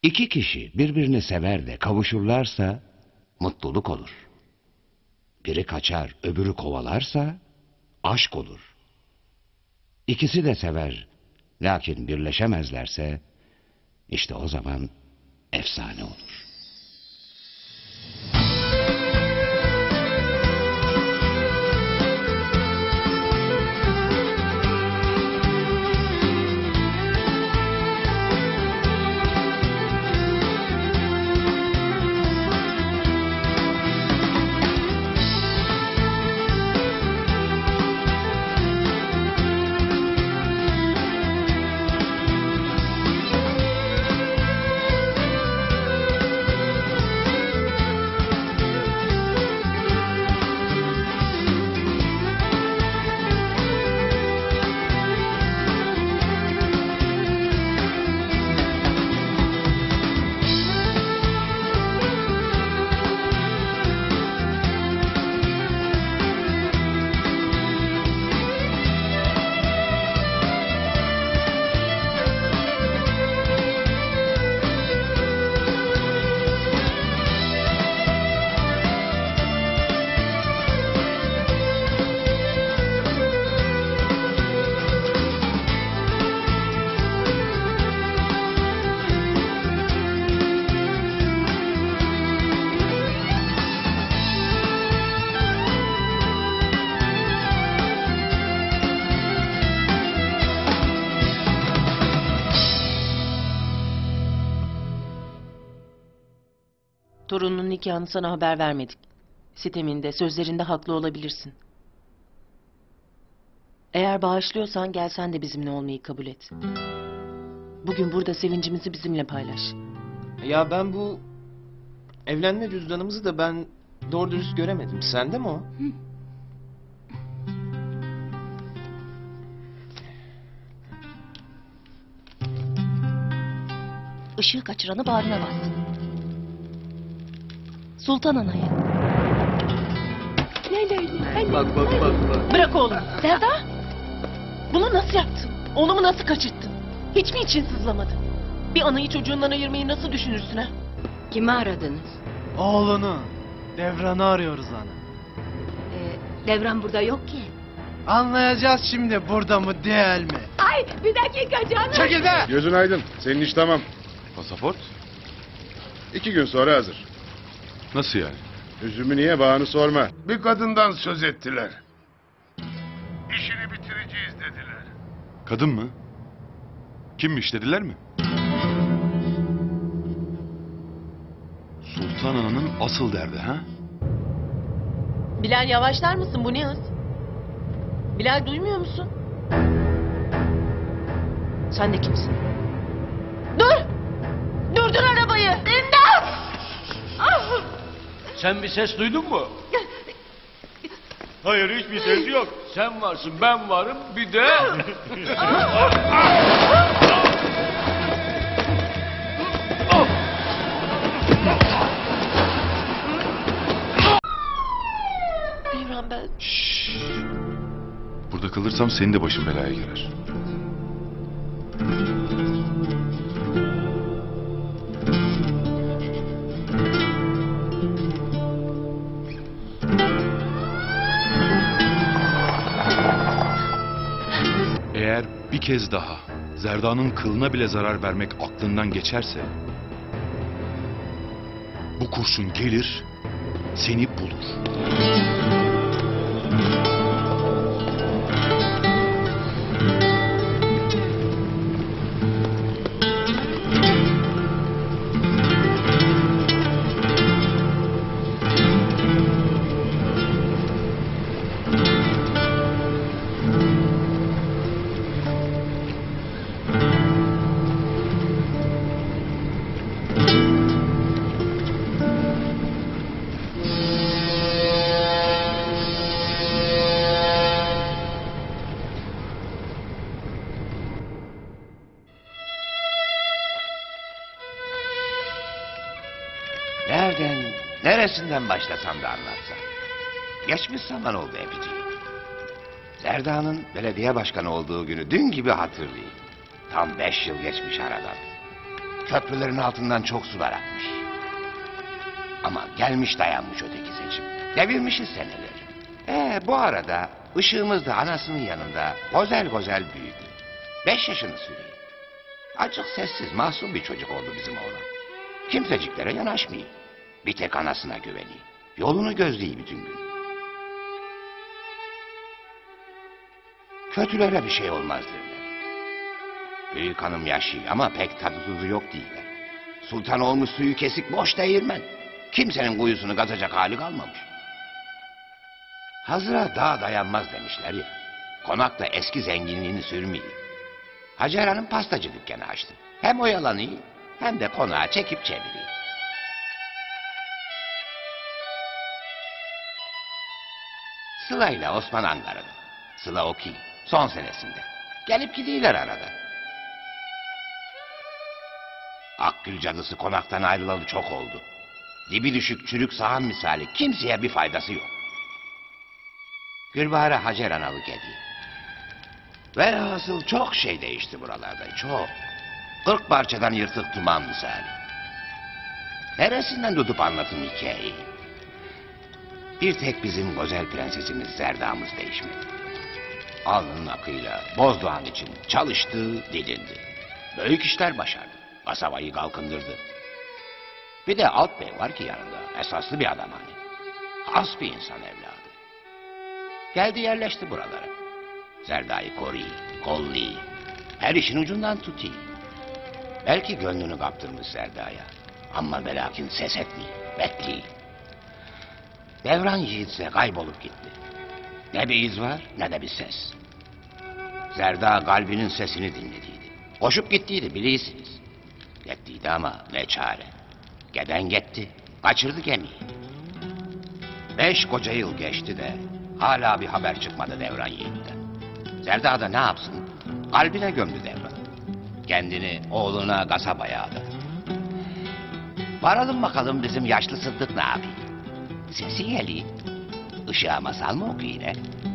İki kişi birbirini sever de kavuşurlarsa mutluluk olur. Biri kaçar, öbürü kovalarsa aşk olur. İkisi de sever, lakin birleşemezlerse işte o zaman efsane olur. Torununun nikahını sana haber vermedik. Siteminde, sözlerinde haklı olabilirsin. Eğer bağışlıyorsan gel sen de bizimle olmayı kabul et. Bugün burada sevincimizi bizimle paylaş. Ya ben bu evlenme cüzdanımızı da ben doğru dürüst göremedim. Sende mi o? Işığı kaçıranı bağrına bastı. Sultan Ana'ya. Bak bak bak bak. Bırak oğlum. Selda! Bunu nasıl yaptın? Oğlumu nasıl kaçırttın? Hiç mi için sızlamadı? Bir anayı çocuğundan ayırmayı nasıl düşünürsün ha? Kimi aradınız? Oğlunu, Devran'ı arıyoruz ana. Devran burada yok ki. Anlayacağız şimdi burada mı değil mi? Ay bir dakika canım. Çekil be! Gözün aydın. Senin iş tamam. Pasaport? 2 gün sonra hazır. Nasıl yani? Üzümü niye bağını sorma. Bir kadından söz ettiler. İşini bitireceğiz dediler. Kadın mı? Kimmiş dediler mi? Sultan Ana'nın asıl derdi ha? Bilal yavaşlar mısın? Bu ne hız? Bilal duymuyor musun? Sen de kimsin? Dur! Durdur arabayı! İmdat! Ah! Sen bir ses duydun mu? Hayır hiçbir ses yok. Sen varsın ben varım bir de... Devran ben... Burada kalırsam senin de başın belaya girer. Eğer bir kez daha Zerda'nın kılına bile zarar vermek aklından geçerse... bu kurşun gelir, seni bulur. Neresinden başlasam da anlatsam. Geçmiş zaman oldu epicik. Zerda'nın belediye başkanı olduğu günü dün gibi hatırlayayım. Tam 5 yıl geçmiş aradan. Köprülerin altından çok sular akmış. Ama gelmiş dayanmış öteki seçim. Devirmişiz seneleri. Bu arada ışığımız da anasının yanında güzel güzel büyüdü. 5 yaşını sürüyor. Açık sessiz mahzun bir çocuk oldu bizim oğlan. Kimseciklere yanaşmıyor. Bir tek anasına güveniyor. Yolunu gözlüyor bütün gün. Kötülere bir şey olmaz derler. Büyük hanım yaşıyor ama pek tadı tuzu yok değiller. Sultan olmuş suyu kesik boş değirmen. Kimsenin kuyusunu kazacak hali kalmamış. Hazıra daha dayanmaz demişler ya. Konak da eski zenginliğini sürmüyor. Hacer Hanım pastacı dükkanı açtı. Hem oyalanıyor hem de konağı çekip çeviriyor. Sıla ile Osman Ankara'da. Sıla okuyor. Son senesinde. Gelip gidiyorlar arada. Akgül cadısı konaktan ayrılalı çok oldu. Dibi düşük çürük sahan misali kimseye bir faydası yok. Gülbahar'a Hacer analı geliyor. Velhasıl çok şey değişti buralarda, çok. 40 parçadan yırtık tuman misali. Neresinden tutup anlatım hikayeyi? Bir tek bizim güzel prensesimiz Zerda'mız değişmedi. Alnının akıyla Bozdoğan için çalıştı, didindi. Büyük işler başardı. Kasabayı kalkındırdı. Bir de Alp Bey var ki yanında. Esaslı bir adam hani. Has bir insan evladı. Geldi yerleşti buralara. Zerda'yı koruyor, kolluyor. Her işin ucundan tutuyor. Belki gönlünü kaptırmış Zerda'ya. Ama ve lakin ses etmiyor, bekliyor. Devran yiğitse kaybolup gitti. Ne bir iz var ne de bir ses. Zerda kalbinin sesini dinlediydi. Koşup gittiydi bilirsiniz. Gittiydi ama ne çare. Geden gitti, kaçırdı gemiyi. 5 koca yıl geçti de hala bir haber çıkmadı Devran yiğitten. Zerda da ne yapsın? Kalbine gömdü Devran. Kendini oğluna kasabaya adadı. Varalım bakalım bizim yaşlı Sıddık ne yapıyor? Sesi geliyor. Işığa masal mı okuyor yine?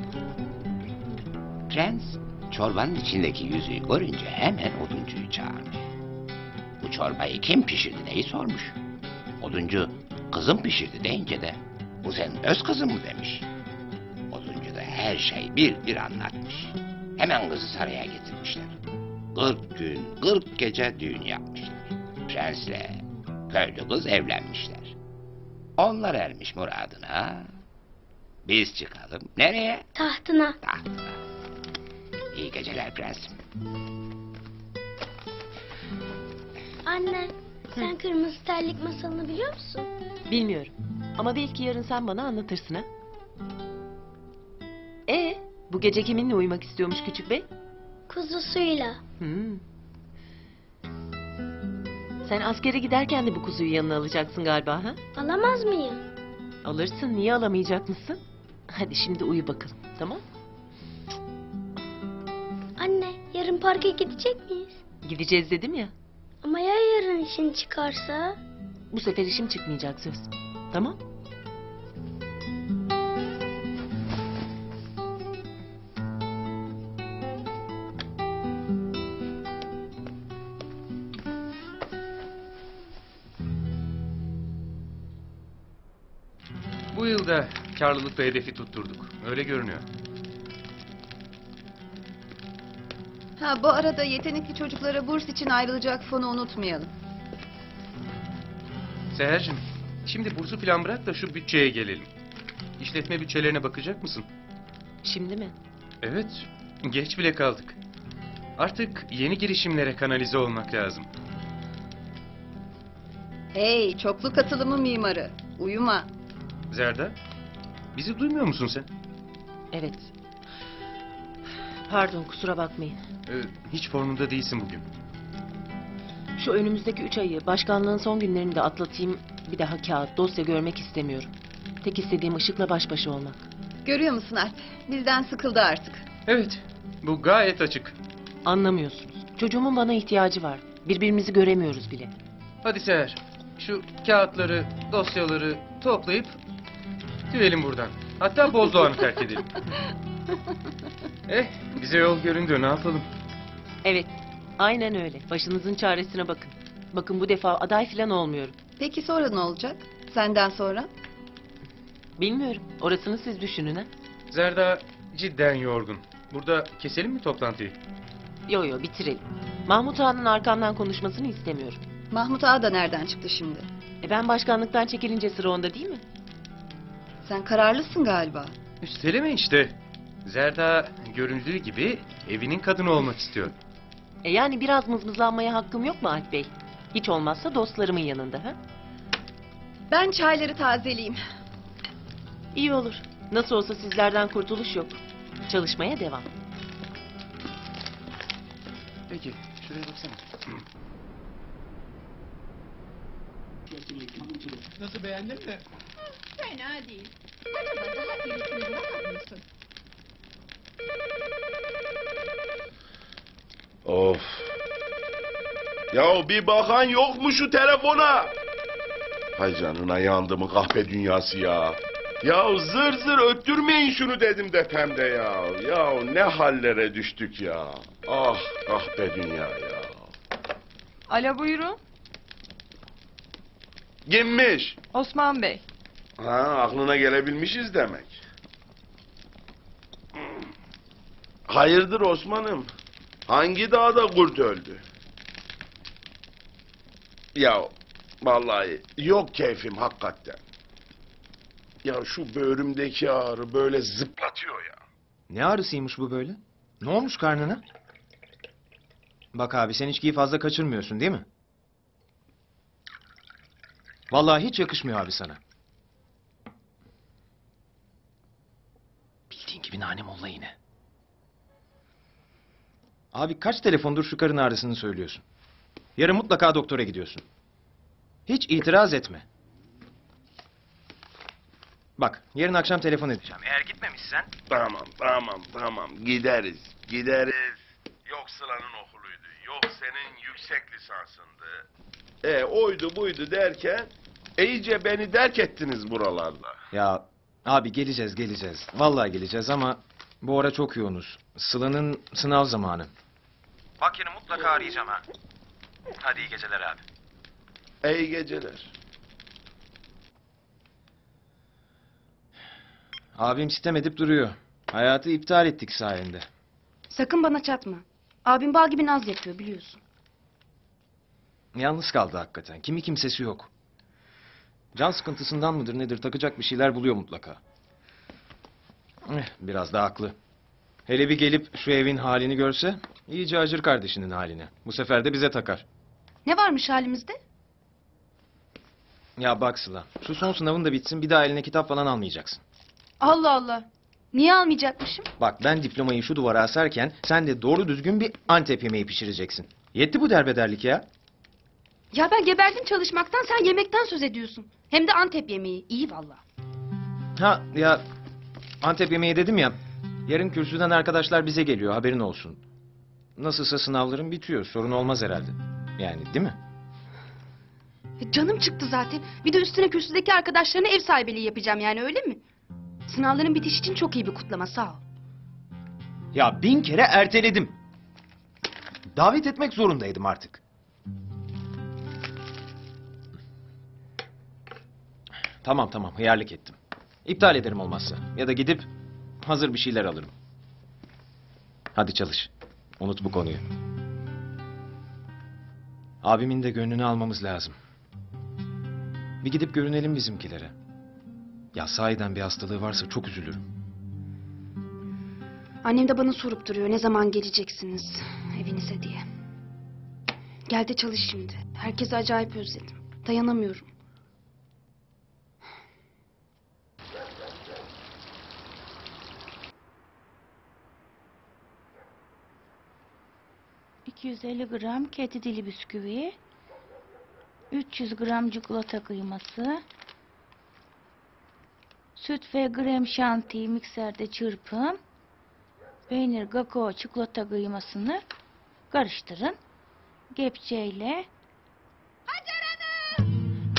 Prens çorbanın içindeki yüzüğü görünce hemen oduncuyu çağırmış. Bu çorbayı kim pişirdi diye sormuş. Oduncu kızım pişirdi deyince de bu senin öz kızın mı demiş. Oduncu da her şey bir anlatmış. Hemen kızı saraya getirmişler. 40 gün 40 gece düğün yapmışlar. Prensle köylü kız evlenmişler. Onlar ermiş muradına. Biz çıkalım. Nereye? Tahtına. Tahtına. İyi geceler prensim. Anne, sen kırmızı terlik masalını biliyor musun? Bilmiyorum. Ama belki yarın sen bana anlatırsın ha? Bu gece kiminle uyumak istiyormuş küçük bey? Kuzusuyla. Sen askere giderken de bu kuzuyu yanına alacaksın galiba ha? Alamaz mıyım? Alırsın, niye alamayacak mısın? Hadi şimdi uyu bakalım, tamam? Anne, yarın parka gidecek miyiz? Gideceğiz dedim ya. Ama ya yarın işin çıkarsa? Bu sefer işim çıkmayacak söz. Tamam? Bu yılda karlılıkta hedefi tutturduk. Öyle görünüyor. Bu arada yetenekli çocuklara burs için ayrılacak fonu unutmayalım. Seher'cim, şimdi bursu falan bırak da şu bütçeye gelelim. İşletme bütçelerine bakacak mısın? Şimdi mi? Evet, geç bile kaldık. Artık yeni girişimlere kanalize olmak lazım. Hey, çoklu katılımı mimarı. Uyuma. Zerda, bizi duymuyor musun sen? Evet. Pardon, kusura bakmayın. Hiç formunda değilsin bugün. Şu önümüzdeki 3 ayı, başkanlığın son günlerini de atlatayım. Bir daha kağıt, dosya görmek istemiyorum. Tek istediğim Işık'la baş başa olmak. Görüyor musun Alp? Bizden sıkıldı artık. Evet, bu gayet açık. Anlamıyorsunuz. Çocuğumun bana ihtiyacı var. Birbirimizi göremiyoruz bile. Hadi Seher, şu kağıtları, dosyaları toplayıp tüyelim buradan. Hatta Bozdoğan'ı terk edelim. Bize yol göründü, ne yapalım? Evet, aynen öyle. Başınızın çaresine bakın. Bakın bu defa aday falan olmuyorum. Peki sonra ne olacak? Senden sonra? Bilmiyorum. Orasını siz düşünün ha. Zerda cidden yorgun. Burada keselim mi toplantıyı? Yo yo bitirelim. Mahmut Ağa'nın arkamdan konuşmasını istemiyorum. Mahmut Ağa da nereden çıktı şimdi? Ben başkanlıktan çekilince sıra onda değil mi? Sen kararlısın galiba. Üsteleme işte. Zerda göründüğü gibi evinin kadını olmak istiyor. Yani biraz mızmızlanmaya hakkım yok mu Alp Bey? Hiç olmazsa dostlarımın yanında ha? Ben çayları tazeleyeyim. İyi olur. Nasıl olsa sizlerden kurtuluş yok. Çalışmaya devam. Peki şuraya baksana. Nasıl beğendin mi? Fena değil. Acaba daha iyisini bulamaz mısın? Of. Ya bir bakan yok mu şu telefona? Hay canına yandı mı kahpe dünyası ya. Ya zır zır öttürmeyin şunu dedim de pembe ya. Ya ne hallere düştük ya. Ah kahpe dünya ya. Alo buyurun. Kimmiş? Osman Bey. Ha aklına gelebilmişiz demek. Hayırdır Osman'ım? Hangi dağda kurt öldü? Ya vallahi yok keyfim hakikaten. Ya şu böğrümdeki ağrı böyle zıplatıyor ya. Ne ağrısıymış bu böyle? Ne olmuş karnına? Bak abi sen içkiyi fazla kaçırmıyorsun değil mi? Vallahi hiç yakışmıyor abi sana. Bildiğin gibi nane molla yine. Abi kaç telefondur şu karın ağrısını söylüyorsun. Yarın mutlaka doktora gidiyorsun. Hiç itiraz etme. Bak yarın akşam telefon edeceğim. Eğer gitmemişsen... Tamam gideriz. Yok Sıla'nın okuluydu. Yok senin yüksek lisansındı. Oydu buydu derken iyice beni derk ettiniz buralarda. Ya abi geleceğiz. Vallahi geleceğiz ama bu ara çok yoğunuz. Sıla'nın sınav zamanı. Bak yine mutlaka arayacağım ha. Hadi iyi geceler abi. İyi geceler. Abim sitem edip duruyor. Hayatı iptal ettik sayende. Sakın bana çatma. Abim bal gibi naz yapıyor biliyorsun. Yalnız kaldı hakikaten. Kimi kimsesi yok. Can sıkıntısından mıdır nedir takacak bir şeyler buluyor mutlaka. Biraz da haklı. Hele bir gelip şu evin halini görse iyice acır kardeşinin halini. Bu sefer de bize takar. Ne varmış halimizde? Ya bak Sıla, şu son sınavın da bitsin bir daha eline kitap falan almayacaksın. Allah Allah. Niye almayacakmışım? Bak ben diplomayı şu duvara asarken sen de doğru düzgün bir Antep yemeği pişireceksin. Yetti bu derbederlik ya. Ya ben geberdim çalışmaktan sen yemekten söz ediyorsun. Hem de Antep yemeği. İyi valla. Ha ya Antep yemeği dedim ya. Yarın kürsüden arkadaşlar bize geliyor haberin olsun. Nasılsa sınavların bitiyor sorun olmaz herhalde. Yani değil mi? Canım çıktı zaten. Bir de üstüne kürsüdeki arkadaşlarına ev sahibiliği yapacağım yani öyle mi? Sınavların bitiş için çok iyi bir kutlama sağ ol. Ya 1000 kere erteledim. Davet etmek zorundaydım artık. Tamam hıyarlık ettim. İptal ederim olmazsa. Ya da gidip hazır bir şeyler alırım. Hadi çalış. Unut bu konuyu. Abimin de gönlünü almamız lazım. Bir gidip görünelim bizimkilere. Ya sahiden bir hastalığı varsa çok üzülürüm. Annem de bana sorup duruyor ne zaman geleceksiniz evinize diye. Gel de çalış şimdi. Herkesi acayip özledim. Dayanamıyorum. ...250 gram kedi dili bisküvi... ...300 gram çikolata kıyması... ...süt ve krem şantiyi mikserde çırpın... ...peynir, kakao, çikolata kıymasını... ...karıştırın... ...kepçeyle... Hacer Hanım!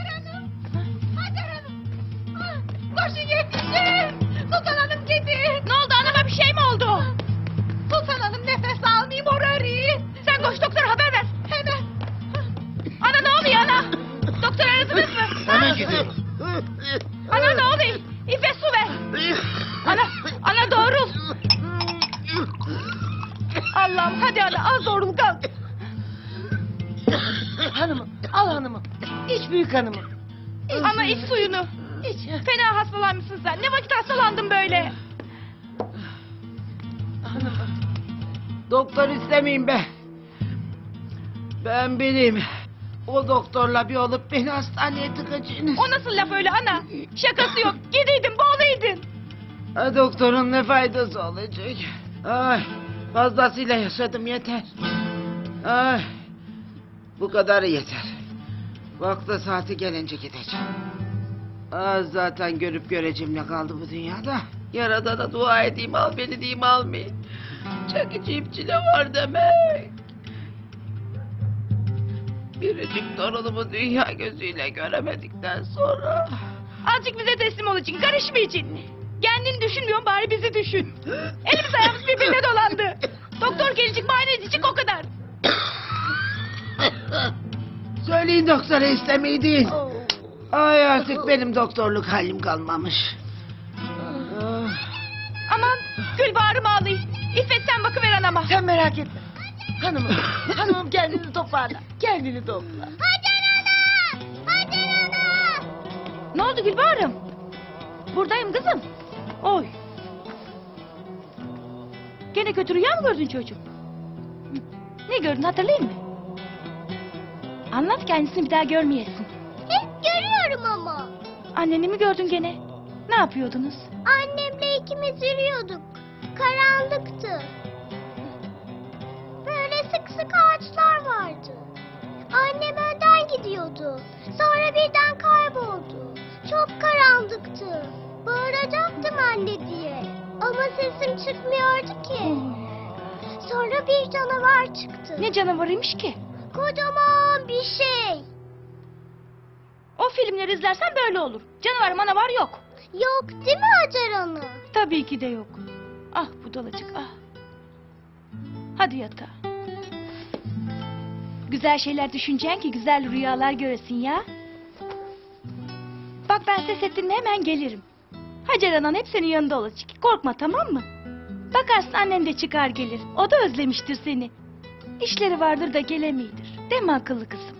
Koşun yetişin! Sultan Hanım getir! Ne oldu anama bir şey mi oldu? Sultan Hanım nefes almayayım orarı. Sen koş doktora haber ver. Hemen. Hemen gidiyorum. Ana ne oluyor? İpe su ver. Ana doğrul. Allah'ım hadi ana az doğrul kalk. Hanımım al hanımım. İç büyük hanımım. Ana iç suyunu. İç. Fena hastalanmışsın sen. Ne vakit hastalandın böyle? Hanımım. Doktor istemeyeyim be. Ben bileyim. O doktorla bir olup beni hastaneye tıkacaksınız. O nasıl laf öyle ana? Şakası yok. Gideydin boğulaydın. Ha, doktorun ne faydası olacak? Ay, fazlasıyla yaşadım yeter. Ay, bu kadarı yeter. Vakti saati gelince gideceğim. Zaten görüp göreceğimle kaldı bu dünyada. Yaradana dua edeyim al beni diyeyim almayayım. Çekici ipçile var demek. Biricik torunumu dünya gözüyle göremedikten sonra... Azıcık bize teslim olacaksın. Karışmayacaksın. Kendini düşünmüyorsun bari bizi düşün. Elimiz ayağımız birbirine dolandı. Doktor gelecek muayene edecek o kadar. Söyleyin doktora istemeyi değil. Ay artık benim doktorluk halim kalmamış. Aman Gülbahar'ım ağlayın. İffet sen bakıver anama. Sen merak etme. Hanımım kendini toparla. Kendini topla. Ne oldu Gülbahar'ım? Buradayım kızım. Oy. Gene kötü rüya mı gördün çocuğum? Ne gördün hatırlayayım mı? Anlat kendisini bir daha görmeyesin. Hep görüyorum ama. Anneni mi gördün gene? Ne yapıyordunuz? Annemle ikimiz yürüyorduk. Karanlıktı. Böyle sık sık ağaçlar vardı. Annem önden gidiyordu. Sonra birden kayboldu. Çok karanlıktı. Bağıracaktım anne diye. Ama sesim çıkmıyordu ki. Sonra bir canavar çıktı. Ne canavarıymış ki? Kocaman bir şey. O filmleri izlersen böyle olur. Canavar manavar yok. Yok değil mi Hacer Ana? Tabii ki de yok. Ah budalacık ah. Hadi yatağa. Güzel şeyler düşüneceksin ki güzel rüyalar göresin ya. Bak ben ses ettim mi hemen gelirim. Hacer anan hep senin yanında olacak. Korkma tamam mı? Bakarsın annen de çıkar gelir. O da özlemiştir seni. İşleri vardır da gelemiyordur. Değil mi akıllı kızım?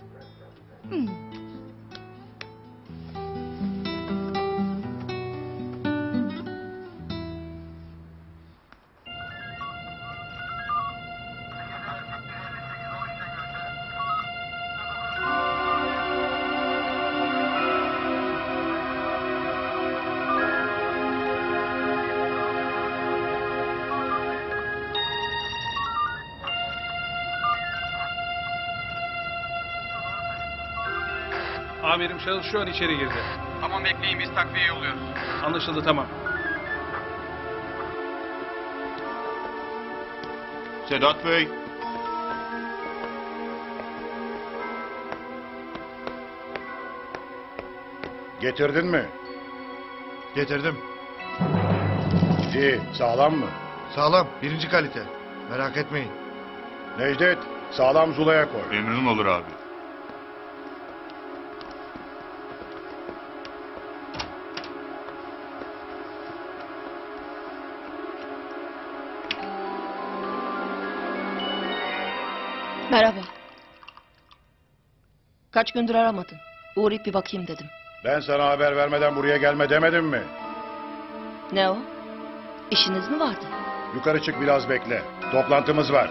Amirim şahıs şu an içeri girdi. Tamam bekleyin biz takviye yolluyoruz. Anlaşıldı tamam. Sedat Bey. Getirdin mi? Getirdim. İyi, sağlam mı? Sağlam, birinci kalite. Merak etmeyin. Necdet, sağlam zulaya koy. Emrin olur abi. Merhaba. Kaç gündür aramadın. Uğrayıp bir bakayım dedim. Ben sana haber vermeden buraya gelme demedim mi? Ne o? İşiniz mi vardı? Yukarı çık biraz bekle. Toplantımız var.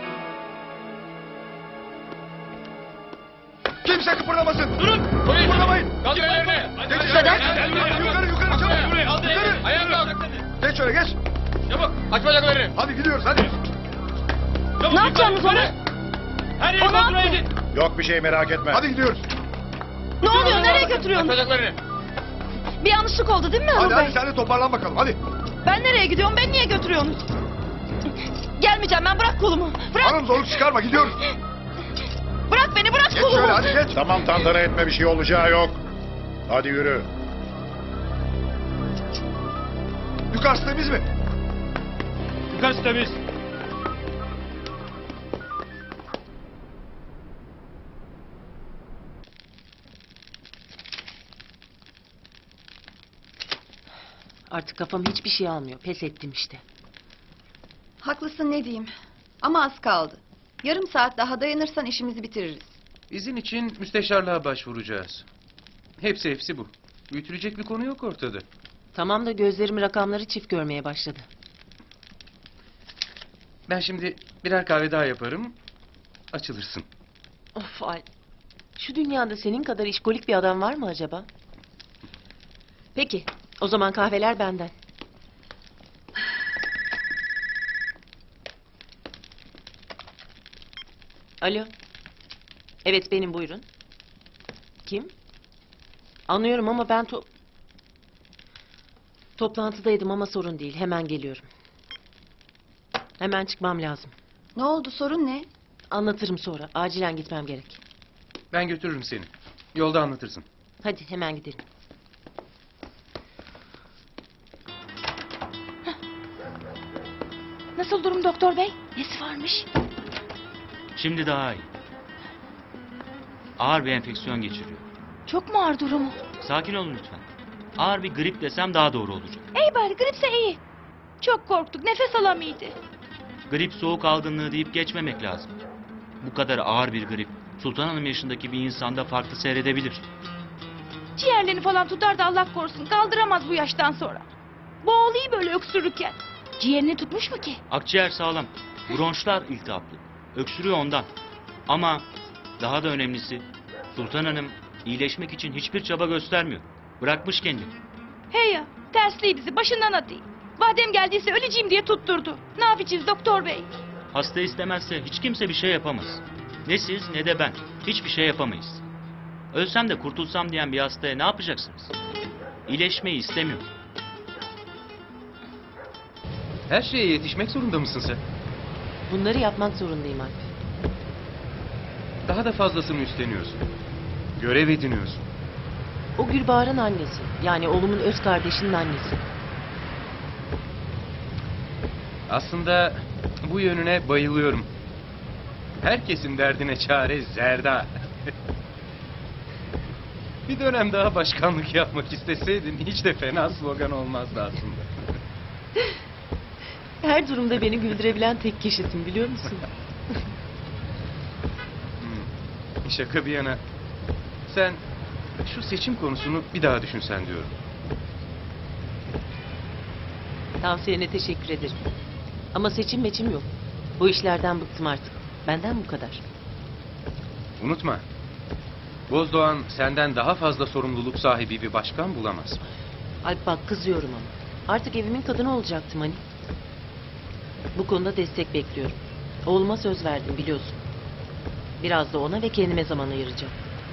Kimse kıpırdamasın. Durun! Kıpırdamayın. Kaldır ellerini! Sedat! Yukarı çabuk. Yukarı. Ayağa kalk! Geç şöyle geç. Çabuk! Aç bacaklarını! Hadi gidiyoruz hadi. Çabuk, Ne yapacaksınız onu? Her yeri O ne kontrol yaptı? edin! Yok bir şey merak etme. Hadi gidiyoruz. Ne oluyor? Nereye Aç götürüyorsun? bacaklarını! Bir yanlışlık oldu değil mi Hadi Memur Bey? hadi sen de toparlan bakalım hadi. Ben nereye gidiyorum? Ben niye götürüyorsunuz? Gelmeyeceğim ben. Bırak kolumu. Bırak. Hanım zorluk çıkarma gidiyoruz. Bırak beni. Bırak Geç kolumu. şöyle hadi geç. Tamam tantana etme bir şey olacağı yok. Hadi yürü. Yukarısı temiz mi? Yukarısı temiz. Artık kafam hiçbir şey almıyor. Pes ettim işte. Haklısın ne diyeyim. Ama az kaldı. Yarım saat daha dayanırsan işimizi bitiririz. İzin için müsteşarlığa başvuracağız. Hepsi bu. Büyütülecek bir konu yok ortada. Tamam da gözlerim rakamları çift görmeye başladı. Ben şimdi birer kahve daha yaparım. Açılırsın. Of Alp. Şu dünyada senin kadar işkolik bir adam var mı acaba? Peki. O zaman kahveler benden. Alo. Evet benim, buyurun. Kim? Anlıyorum ama ben toplantıdaydım ama sorun değil. Hemen geliyorum. Hemen çıkmam lazım. Ne oldu, sorun ne? Anlatırım sonra. Acilen gitmem gerek. Ben götürürüm seni. Yolda anlatırsın. Hadi hemen gidelim. Nasıl durum doktor bey? Nesi varmış? Şimdi daha iyi. Ağır bir enfeksiyon geçiriyor. Çok mu ağır durumu? Sakin olun lütfen. Ağır bir grip desem daha doğru olacak. İyi bari, gripse iyi. Çok korktuk, nefes alamıyordu. Grip soğuk algınlığı deyip geçmemek lazım. Bu kadar ağır bir grip Sultan Hanım yaşındaki bir insanda farklı seyredebilir. Ciğerlerini falan tutar da Allah korusun, kaldıramaz bu yaştan sonra. Boğulayım böyle öksürürken. Ciğerini tutmuş mu ki? Akciğer sağlam. Bronşlar iltihaplı. Öksürüyor ondan. Ama daha da önemlisi Sultan Hanım iyileşmek için hiçbir çaba göstermiyor. Bırakmış kendini. Hey ya, tersliği bizi başından atayım. Vadem geldiyse öleceğim diye tutturdu. Ne yapacağız doktor bey? Hasta istemezse hiç kimse bir şey yapamaz. Ne siz ne de ben. Hiçbir şey yapamayız. Ölsem de kurtulsam diyen bir hastaya ne yapacaksınız? İyileşmeyi istemiyor. Her şeye yetişmek zorunda mısın sen? Bunları yapmak zorundayım Alp. Daha da fazlasını üstleniyorsun. Görev ediniyorsun. O Gülbahar'ın annesi. Yani oğlumun öz kardeşinin annesi. Aslında bu yönüne bayılıyorum. Herkesin derdine çare Zerda. Bir dönem daha başkanlık yapmak isteseydin hiç de fena slogan olmazdı aslında. Her durumda beni güldürebilen tek kişisin, biliyor musun? Şaka bir yana. Sen şu seçim konusunu bir daha düşünsen diyorum. Tavsiyene teşekkür ederim. Ama seçim yok. Bu işlerden bıktım artık. Benden bu kadar. Unutma. Bozdoğan senden daha fazla sorumluluk sahibi bir başkan bulamaz. Alp bak, kızıyorum ama. Artık evimin kadını olacaktım hani. Bu konuda destek bekliyorum. Oğluma söz verdim, biliyorsun. Biraz da ona ve kendime zaman ayıracağım.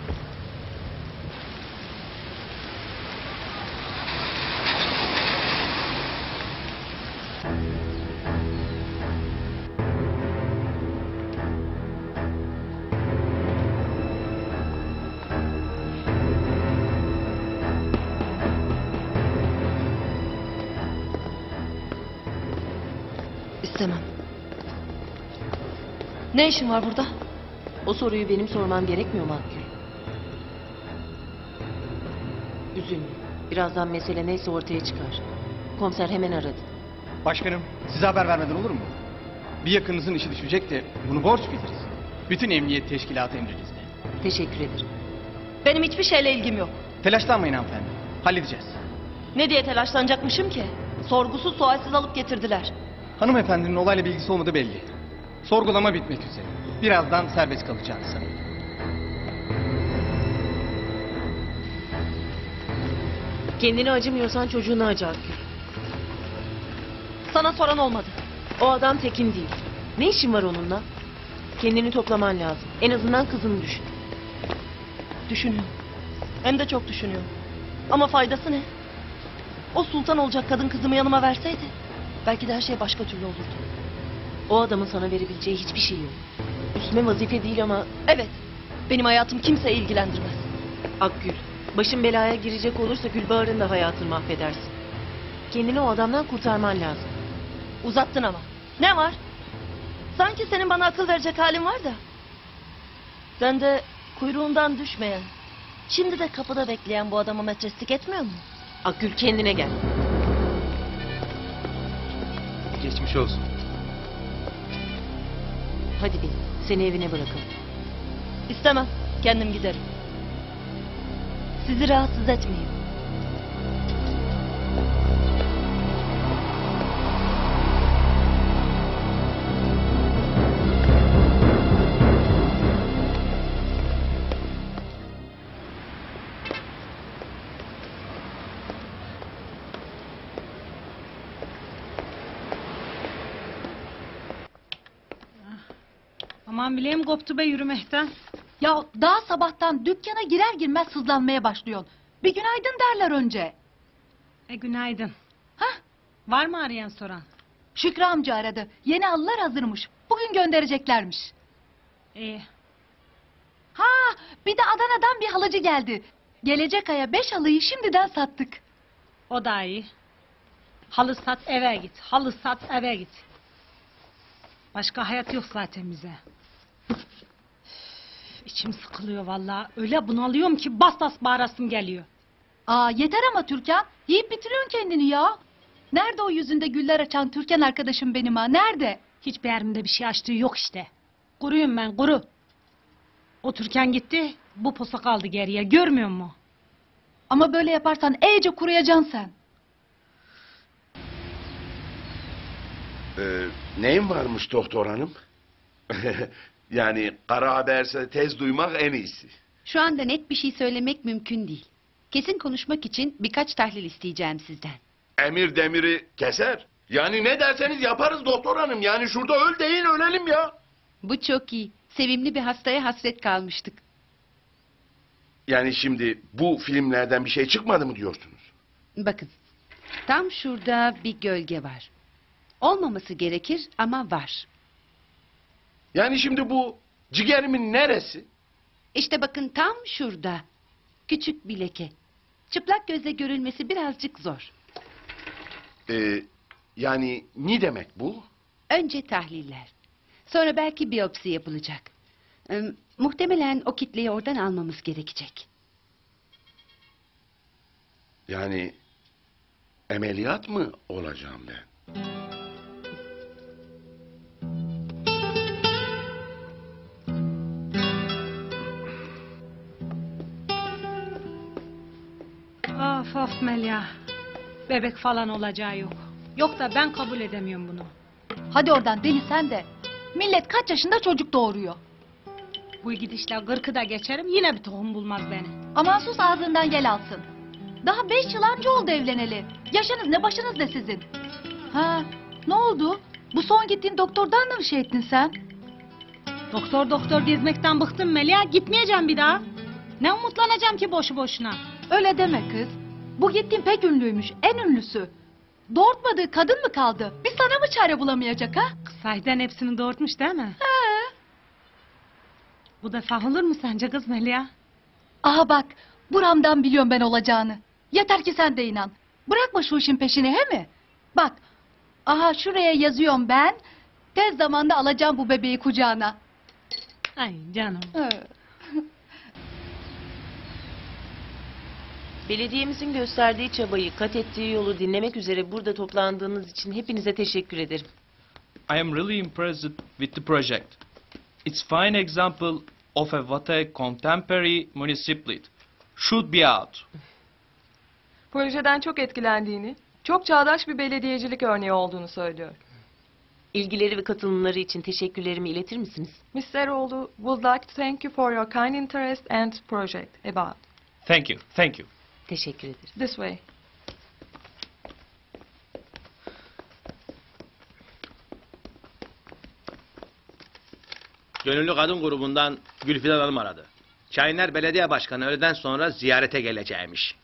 İstemem. Ne işin var burada? O soruyu benim sormam gerekmiyor mu Akgül? Üzülme. Birazdan mesele neyse ortaya çıkar. Komiser hemen aradı. Başkanım, size haber vermeden olur mu? Bir yakınınızın işi düşecek de bunu borç biliriz. Bütün emniyet teşkilatı emrinizde. Teşekkür ederim. Benim hiçbir şeyle ilgim yok. Telaşlanmayın hanımefendi. Halledeceğiz. Ne diye telaşlanacakmışım ki? Sorgusuz sualsiz alıp getirdiler. Hanımefendinin olayla bilgisi olmadığı belli. Sorgulama bitmek üzere. Birazdan serbest kalacağını sanırım. Kendine acımıyorsan çocuğuna acı Akgül. Sana soran olmadı. O adam Tekin değil. Ne işin var onunla? Kendini toplaman lazım. En azından kızını düşün. Düşünüyorum. Hem de çok düşünüyorum. Ama faydası ne? O sultan olacak kadın kızımı yanıma verseydi belki de her şey başka türlü olurdu. O adamın sana verebileceği hiçbir şey yok. Üstüme vazife değil ama... Evet. Benim hayatım kimseyi ilgilendirmez. Akgül, başın belaya girecek olursa Gülbahar'ın da hayatını mahvedersin. Kendini o adamdan kurtarman lazım. Uzattın ama. Ne var? Sanki senin bana akıl verecek halin var da. Sen de kuyruğundan düşmeyen, şimdi de kapıda bekleyen bu adama metreslik etmiyor mu? Akgül, kendine gel. Geçmiş olsun. Hadi bin. Seni evine bırakalım. İstemem. Kendim giderim. Sizi rahatsız etmeyeyim. Aman bileğim koptu be yürümekten. Ya daha sabahtan dükkana girer girmez sızlanmaya başlıyorsun. Bir günaydın derler önce. Günaydın. Hah, var mı arayan soran? Şükrü amca aradı. Yeni halılar hazırmış. Bugün göndereceklermiş. İyi. Ha, bir de Adana'dan bir halıcı geldi. Gelecek aya 5 halıyı şimdiden sattık. O da iyi. Halı sat eve git. Halı sat eve git. Başka hayat yok zaten bize. İçim sıkılıyor vallahi. Öyle bunalıyorum ki bas bas bağırasım geliyor. Aa yeter ama Türkan. Yiyip bitiriyorsun kendini ya. Nerede o yüzünde güller açan Türkan arkadaşım benim ha? Nerede? Hiçbir yerimde bir şey açtığı yok işte. Kuruyum ben kuru. O Türkan gitti. Bu posa kaldı geriye. Görmüyor musun? Ama böyle yaparsan iyice kuruyacaksın sen. Neyin varmış doktor hanım? Yani kara haberse tez duymak en iyisi. Şu anda net bir şey söylemek mümkün değil. Kesin konuşmak için birkaç tahlil isteyeceğim sizden. Emir demiri keser. Yani ne derseniz yaparız doktor hanım. Yani şurada öl deyin ölelim ya. Bu çok iyi. Sevimli bir hastaya hasret kalmıştık. Yani şimdi bu filmlerden bir şey çıkmadı mı diyorsunuz? Bakın, tam şurada bir gölge var. Olmaması gerekir ama var. Yani şimdi bu ciğerimin neresi? İşte bakın tam şurada. Küçük bir leke. Çıplak gözle görülmesi birazcık zor. Yani ne demek bu? Önce tahliller. Sonra belki biyopsi yapılacak. Muhtemelen o kitleyi oradan almamız gerekecek. Yani ameliyat mı olacağım ben? Of of Melia. Bebek falan olacağı yok. Yok da ben kabul edemiyorum bunu. Hadi oradan deli sen de. Millet kaç yaşında çocuk doğuruyor. Bu gidişle 40'ı da geçerim yine bir tohum bulmaz beni. Aman sus ağzından gel alsın. Daha 5 yıl anca oldu evleneli. Yaşınız ne başınız ne sizin? Ha, ne oldu? Bu son gittiğin doktordan da bir şey ettin sen? Doktor doktor gezmekten bıktım Melia. Gitmeyeceğim bir daha. Ne umutlanacağım ki boşu boşuna. Öyle deme kız. Bu gittiğin pek ünlüymüş. En ünlüsü. Doğurtmadığı kadın mı kaldı? Bir sana mı çare bulamayacak ha? Sahiden hepsini doğurtmuş değil mi? He. Bu defa olur mu sence kız Melia? Aha bak. Buramdan biliyorum ben olacağını. Yeter ki sen de inan. Bırakma şu işin peşini he mi? Bak. Aha şuraya yazıyorum ben. Tez zamanda alacağım bu bebeği kucağına. Ay canım. Belediyemizin gösterdiği çabayı, kat ettiği yolu dinlemek üzere burada toplandığınız için hepinize teşekkür ederim. I am really impressed with the project. It's fine example of what a contemporary municipality should be out. Projeden çok etkilendiğini, çok çağdaş bir belediyecilik örneği olduğunu söylüyor. İlgileri ve katılımları için teşekkürlerimi iletir misiniz? Mr. Eroğlu would like to thank you for your kind interest and project about. Thank you, thank you. Teşekkür ederiz. This way. Gönüllü Kadın Grubu'ndan Gülfidan Hanım aradı. Şahinler Belediye Başkanı öğleden sonra ziyarete geleceğimiş.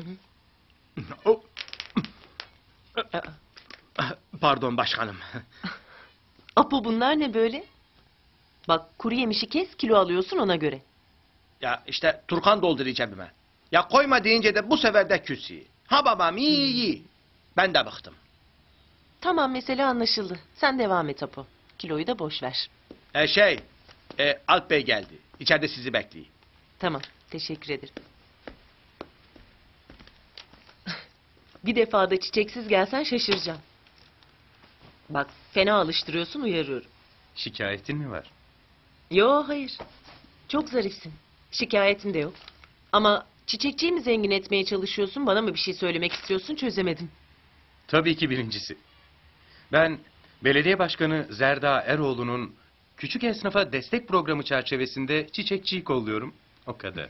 Pardon başkanım. Apo bunlar ne böyle? Bak kuru yemişi kes kilo alıyorsun ona göre. Ya işte Turkan dolduruyor cebime. Ya koyma deyince de bu sefer de küsüyor. Ha babam iyi. Ben de bıktım. Tamam mesele anlaşıldı. Sen devam et Apo. Kiloyu da boş ver. Alp Bey geldi. İçeride sizi bekliyor. Tamam teşekkür ederim. Bir defa da çiçeksiz gelsen şaşıracağım. Bak fena alıştırıyorsun, uyarıyorum. Şikayetin mi var? Yo hayır. Çok zarifsin. Şikayetin de yok. Ama çiçekçiyi mi zengin etmeye çalışıyorsun? Bana mı bir şey söylemek istiyorsun? Çözemedim. Tabii ki birincisi. Ben belediye başkanı Zerda Eroğlu'nun küçük esnafa destek programı çerçevesinde çiçekçiyi kolluyorum. O kadar.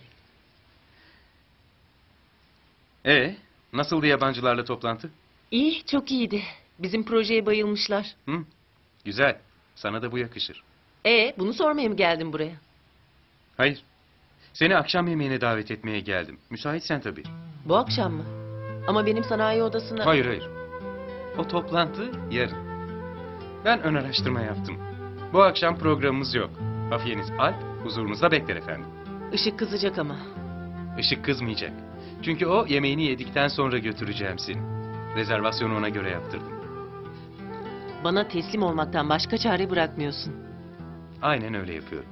Nasıldı yabancılarla toplantı? İyi, çok iyiydi. Bizim projeye bayılmışlar. Güzel. Sana da bu yakışır. Bunu sormaya mı geldin buraya? Hayır. Seni akşam yemeğine davet etmeye geldim. Müsaitsen tabii. Bu akşam mı? Ama benim sanayi odasına... Hayır. O toplantı yarın. Ben ön araştırma yaptım. Bu akşam programımız yok. Hafiyeniz Alp huzurunuzda bekler efendim. Işık kızacak ama. Işık kızmayacak. Çünkü o yemeğini yedikten sonra götüreceğim seni. Rezervasyonu ona göre yaptırdım. Bana teslim olmaktan başka çare bırakmıyorsun. Aynen öyle yapıyorum.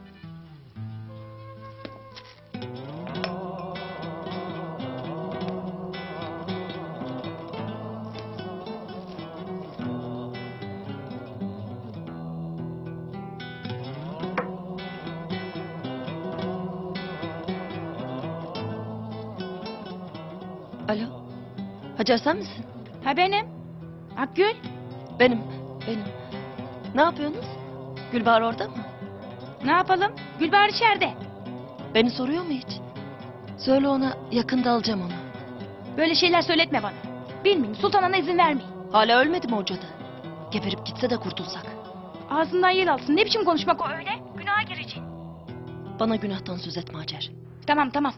Alo. Hacer sen misin? Ha benim. Akgül. Benim. Ne yapıyorsunuz? Gülbahar orada mı? Ne yapalım? Gülbahar içeride. Beni soruyor mu hiç? Söyle ona yakında alacağım onu. Böyle şeyler söyletme bana. Bilmiyorum, Sultan Ana izin vermeyin. Hala ölmedi mi o cadı? Geberip gitse de kurtulsak. Ağzından yel alsın. Ne biçim konuşmak o öyle? Günaha gireceksin. Bana günahtan söz etme Hacer. Tamam.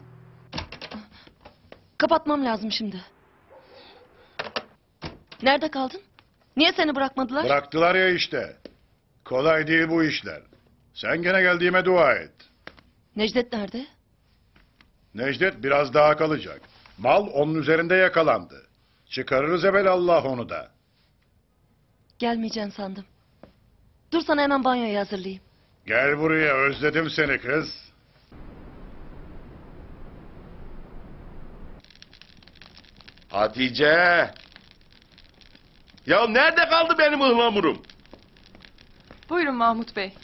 Kapatmam lazım şimdi. Nerede kaldın? Niye seni bırakmadılar? Bıraktılar ya işte. Kolay değil bu işler. Sen gene geldiğime dua et. Necdet nerede? Necdet biraz daha kalacak. Mal onun üzerinde yakalandı. Çıkarırız evelallah onu da. Gelmeyeceksin sandım. Dur sana hemen banyoyu hazırlayayım. Gel buraya, özledim seni kız. Hatice! Ya nerede kaldı benim ıhlamurum? Buyurun Mahmut Bey.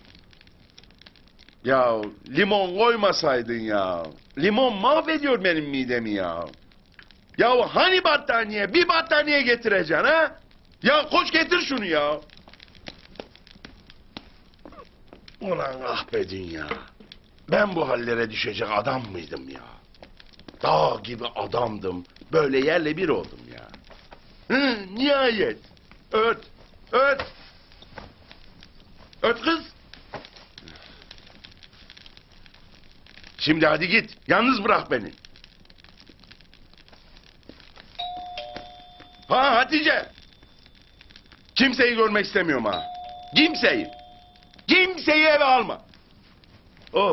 Ya limon koymasaydın ya. Limon mahvediyor benim midemi ya. Ya hani battaniye? Bir battaniye getireceksin ha? Ya koş getir şunu ya. Ulan ah be dünya. Ben bu hallere düşecek adam mıydım ya? Dağ gibi adamdım. Böyle yerle bir oldum ya. Nihayet. Öt. Öt kız. Şimdi hadi git. Yalnız bırak beni. Ha Hatice. Kimseyi görmek istemiyorum ha. Kimseyi. Kimseyi eve alma. Of.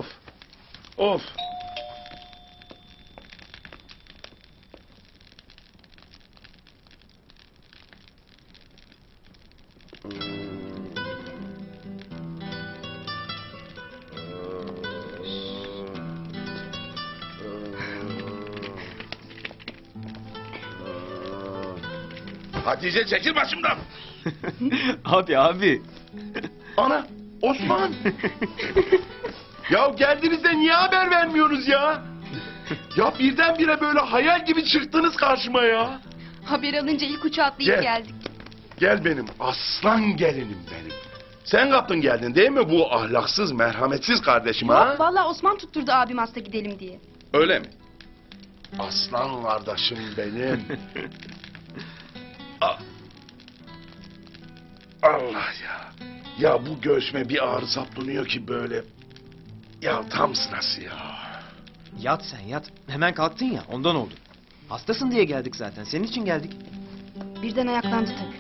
Hatice çekil başımdan. Abi. Ana Osman. Ya geldiğinizde niye haber vermiyorsunuz ya? Ya birdenbire böyle hayal gibi çıktınız karşıma ya. Haber alınca ilk uçağa atlayıp geldik. Gel benim aslan gelinim benim. Sen kaptın geldin değil mi bu ahlaksız merhametsiz kardeşim ha? Vallahi Osman tutturdu abim hasta gidelim diye. Öyle mi? Aslan kardeşim benim. Allah ya. Ya bu göğsüme bir ağrı saplanıyor ki böyle. Ya tam sırası ya. Yat sen yat. Hemen kalktın ya ondan oldu. Hastasın diye geldik zaten. Senin için geldik. Birden ayaklandı tabii.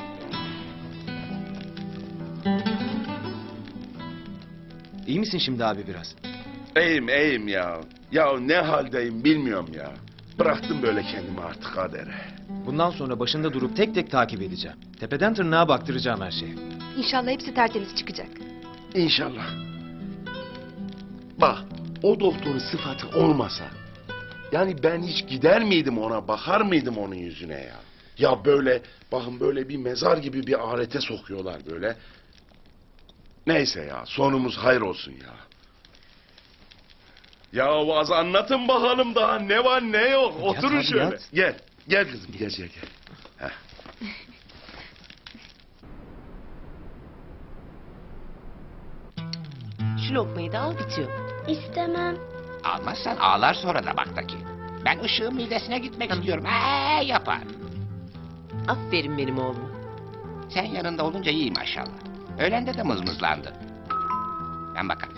İyi misin şimdi abi biraz? İyiyim ya. Ya ne haldeyim bilmiyorum ya. Bıraktım böyle kendimi artık kadere. Bundan sonra başında durup tek tek takip edeceğim. Tepeden tırnağa baktıracağım her şeyi. İnşallah hepsi tertemiz çıkacak. İnşallah. Bak o doktorun sıfatı olmasa. Yani ben hiç gider miydim ona, bakar mıydım onun yüzüne ya? Ya böyle bakın böyle bir mezar gibi bir ahirete sokuyorlar böyle. Neyse ya sonumuz hayır olsun ya. Ya az anlatın bakalım daha ne var ne yok. Oturun hadi şöyle. yat. Gel. Gel kızım gel. Heh. Şu lokmayı da al bitiyor. İstemem. Almazsan ağlar sonra da baktaki. Ben ışığın midesine gitmek istiyorum. Yapar. Aferin benim oğlum. Sen yanında olunca iyi maşallah. Öğlende de mızmızlandı. Ben bakarım.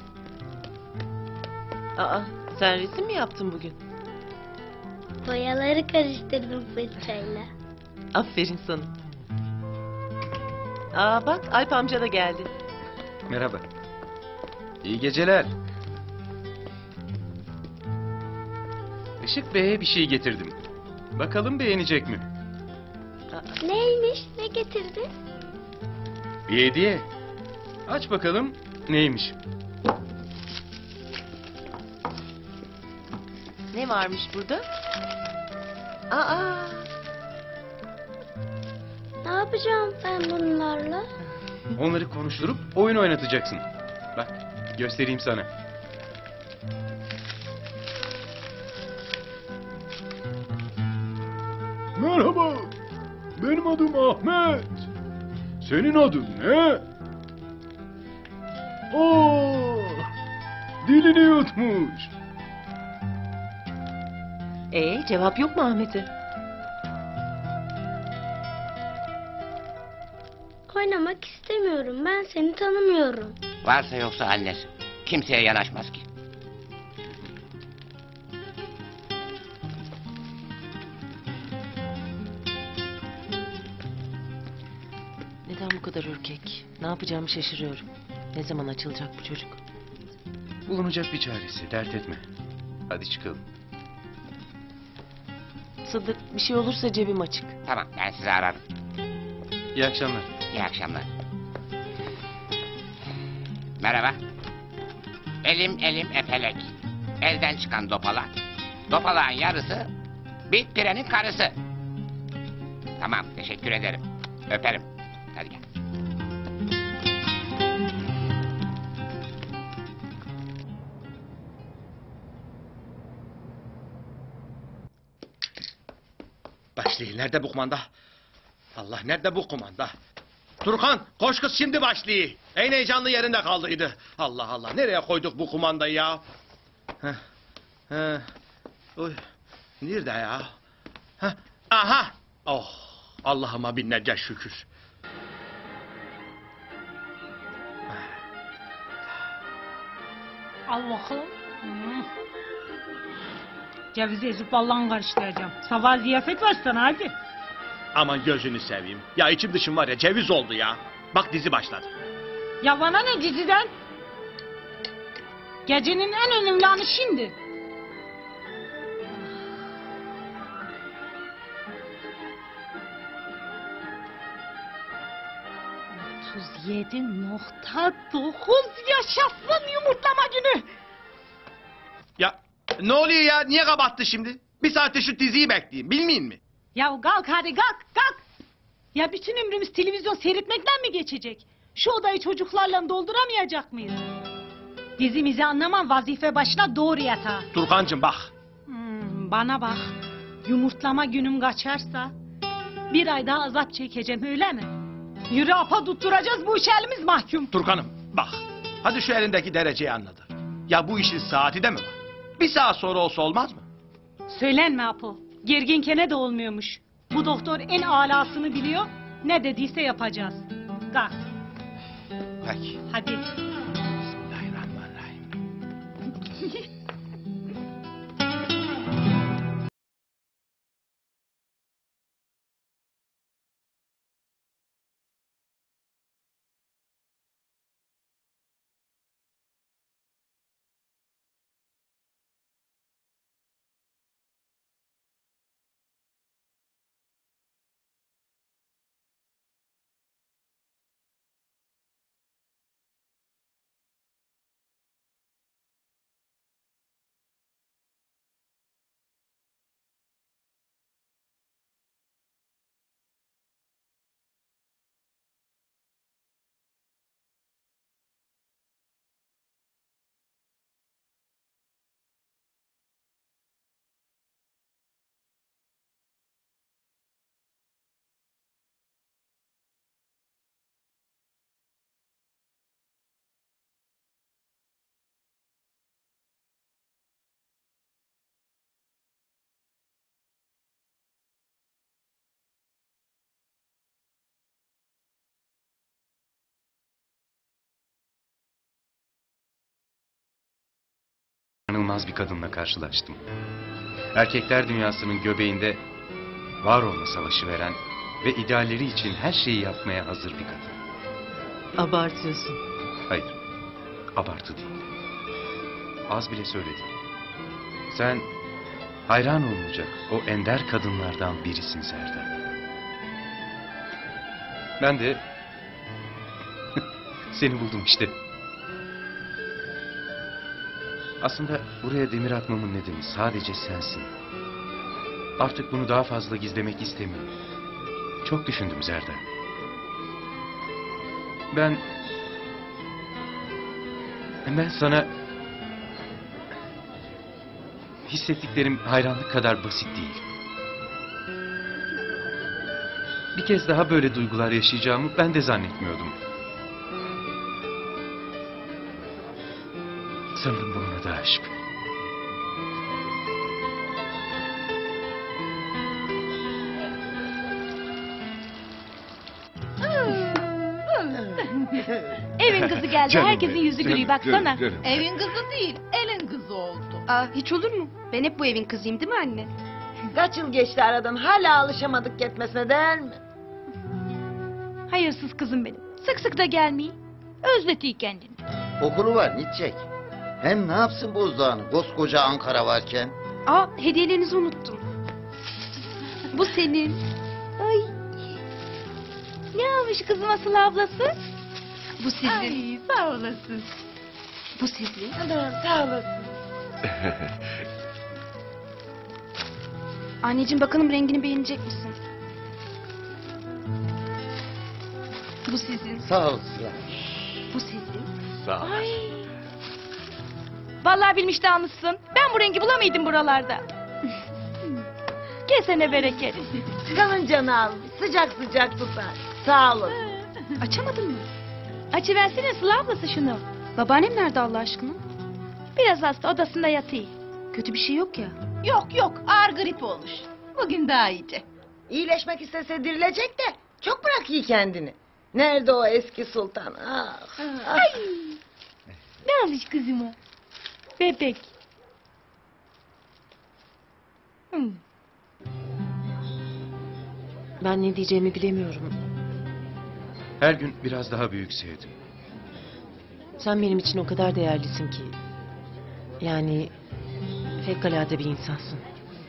Aa, sen resim mi yaptın bugün? Boyaları karıştırdım fırçayla. Aferin sana. Aa bak Alp amca da geldi. Merhaba. İyi geceler. Işık Bey'e bir şey getirdim. Bakalım beğenecek mi? Neymiş? Ne getirdin? Bir hediye. Aç bakalım neymiş? Ne varmış burada? Aa, Ne yapacağım ben bunlarla? Onları konuşturup oyun oynatacaksın. Bak göstereyim sana. Merhaba. Benim adım Ahmet. Senin adın ne? Dilini yutmuş. cevap yok mu Ahmet'e? Oynamak istemiyorum. Ben seni tanımıyorum. Varsa yoksa annesi. Kimseye yanaşmaz ki. Neden bu kadar ürkek? Ne yapacağımı şaşırıyorum. Ne zaman açılacak bu çocuk? Bulunacak bir çaresi, dert etme. Hadi çıkalım. Sıddık, bir şey olursa cebim açık. Tamam, ben sizi ararım. İyi akşamlar. İyi akşamlar. Merhaba. Elim epelek. Elden çıkan dopalak. Dopalağın yarısı bir pirenin karısı. Tamam, teşekkür ederim. Öperim. Hadi gel. Başlayın. Nerede bu kumanda? Allah nerede bu kumanda? Turkan koş kız şimdi başlıyor. En heyecanlı yerinde kaldıydı. Allah Allah nereye koyduk bu kumandayı ya? Oy. Nerede ya? Aha. Oh. Allah'ıma binlerce şükür. Al bakalım. Cevizi ezip ballan karıştıracağım. Sabah ziyafet var sana hadi. Aman gözünü seveyim. Ya içim dışım var ya ceviz oldu ya. Bak dizi başladı. Ya bana ne diziden? Gecenin en önemli anı şimdi. %37.9 yaşasın yumurtlama günü. Ya ne oluyor ya? Niye kapattı şimdi? Bir saattir şu diziyi bekleyeyim. Bilmeyin mi? Ya kalk hadi kalk. Ya bütün ömrümüz televizyon seyretmekten mi geçecek? Şu odayı çocuklarla dolduramayacak mıyız? Dizimizi anlamam vazife başına doğru yatağa. Turkancığım bak. Bana bak. Yumurtlama günüm kaçarsa bir ay daha azap çekeceğim öyle mi? Yürü apa tutturacağız bu işe elimiz mahkum. Turkan'ım bak. Hadi şu elindeki dereceyi anladı. Ya bu işin saati de mi var? Bir saat sonra olsa olmaz mı? Söylenme Apo. Gerginkene de olmuyormuş. Bu doktor en alasını biliyor. Ne dediyse yapacağız. Kalk. Peki. Hadi. inanılmaz bir kadınla karşılaştım. Erkekler dünyasının göbeğinde var olma savaşı veren ve idealleri için her şeyi yapmaya hazır bir kadın. Abartıyorsun. Hayır, abartı değil. Az bile söyledim. Sen hayran olunacak o ender kadınlardan birisin Zerda. Ben de seni buldum işte. Aslında buraya demir atmamın nedeni sadece sensin. Artık bunu daha fazla gizlemek istemiyorum. Çok düşündüm Zerda. Ben sana hissettiklerim hayranlık kadar basit değil. Bir kez daha böyle duygular yaşayacağımı ben de zannetmiyordum. Sanırım bunun adı aşk. Evin kızı geldi. Canım Herkesin benim, yüzü gülüyor. canım, Baksana. canım. Evin kızı değil, elin kızı oldu. Aa, hiç olur mu? Ben hep bu evin kızıyım değil mi anne? Kaç yıl geçti aradan hala alışamadık gitmesine değil mi? Hayırsız kızım benim. Sık sık da gelmeyin. Özletiyor kendini. Okulu var gidecek. Hem ne yapsın Bozdağ'ını koskoca Ankara varken. Aa, hediyelerinizi unuttum. Bu senin. Ay. Ne almış kızım asıl ablası? Bu sizin. Ay, sağ olasın. Bu sizin. Sağ olasın. Anneciğim bakalım rengini beğenecek misin? Bu sizin. Sağ ol Sıla. Bu sizin. Sağ ol. Ay. Vallahi bilmiş de almışsın. Ben bu rengi bulamaydım buralarda. Kesene bereket. Kalıncanı al. Sıcak sıcak tutar. Sağ olun. Açamadın mı? Açıversene Sıla ablası şunu. Babaannem nerede Allah aşkına? Biraz hasta odasında yatıyor. Kötü bir şey yok ya. Yok ağır grip olmuş. Bugün daha iyice. İyileşmek istese dirilecek de çok bırakıyor kendini. Nerede o eski sultan? Ah. Ay. Ne almış kızıma? Bebek. Ben ne diyeceğimi bilemiyorum. Her gün biraz daha büyük sevdim. Sen benim için o kadar değerlisin ki. Yani fevkalade bir insansın.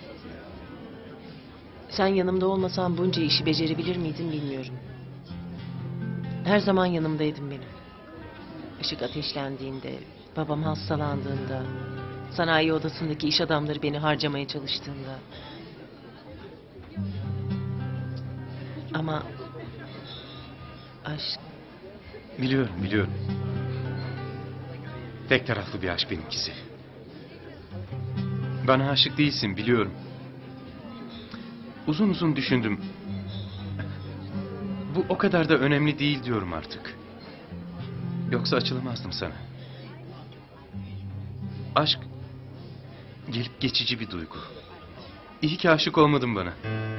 Sen yanımda olmasan bunca işi becerebilir miydin bilmiyorum. Her zaman yanımdaydın benim. Işık ateşlendiğinde, babam hastalandığında, sanayi odasındaki iş adamları beni harcamaya çalıştığında. Ama aşk... Biliyorum. Tek taraflı bir aşk benimkisi. Bana aşık değilsin biliyorum. Uzun uzun düşündüm. Bu o kadar da önemli değil diyorum artık. Yoksa açılamazdım sana. Aşk gelip geçici bir duygu. İyi ki aşık olmadın bana.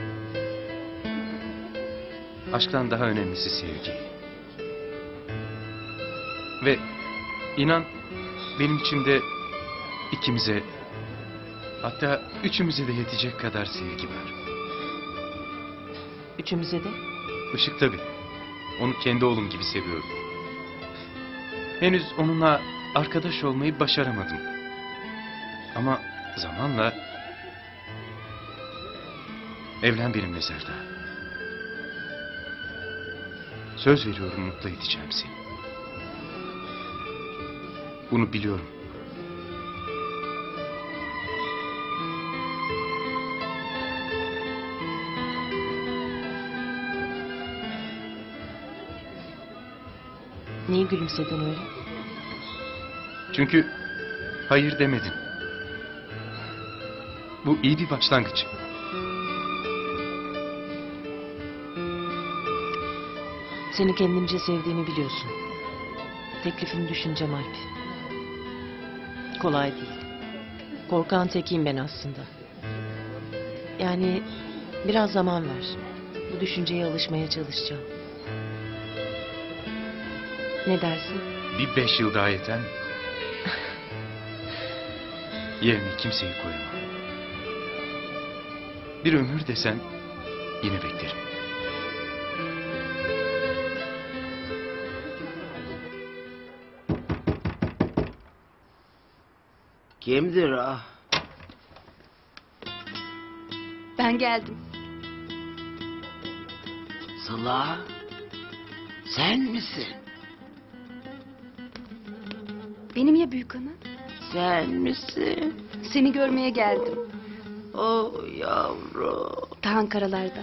Aşktan daha önemlisi sevgi. Ve inan benim içimde ikimize, hatta üçümüze de yetecek kadar sevgi var. Üçümüze de? Işık tabii. Onu kendi oğlum gibi seviyorum. Henüz onunla arkadaş olmayı başaramadım. Ama zamanla evlen benimle Zerda. Söz veriyorum mutlu edeceğim seni. Bunu biliyorum. Niye gülümsedin öyle? Çünkü hayır demedin. Bu iyi bir başlangıç. Seni kendimce sevdiğimi biliyorsun. Teklifimi düşüneceğim Alp. Kolay değil. Korkan tekiyim ben aslında. Yani biraz zaman ver. Bu düşünceye alışmaya çalışacağım. Ne dersin? Bir 5 yıl daha yeter mi? Yerine kimseyi koyamam. Bir ömür desen yine beklerim. Kimdir o? Ben geldim. Sıla, sen misin? Benim ya büyük ana? Sen misin? Seni görmeye geldim. Oh yavrum. Ta Ankaralardan.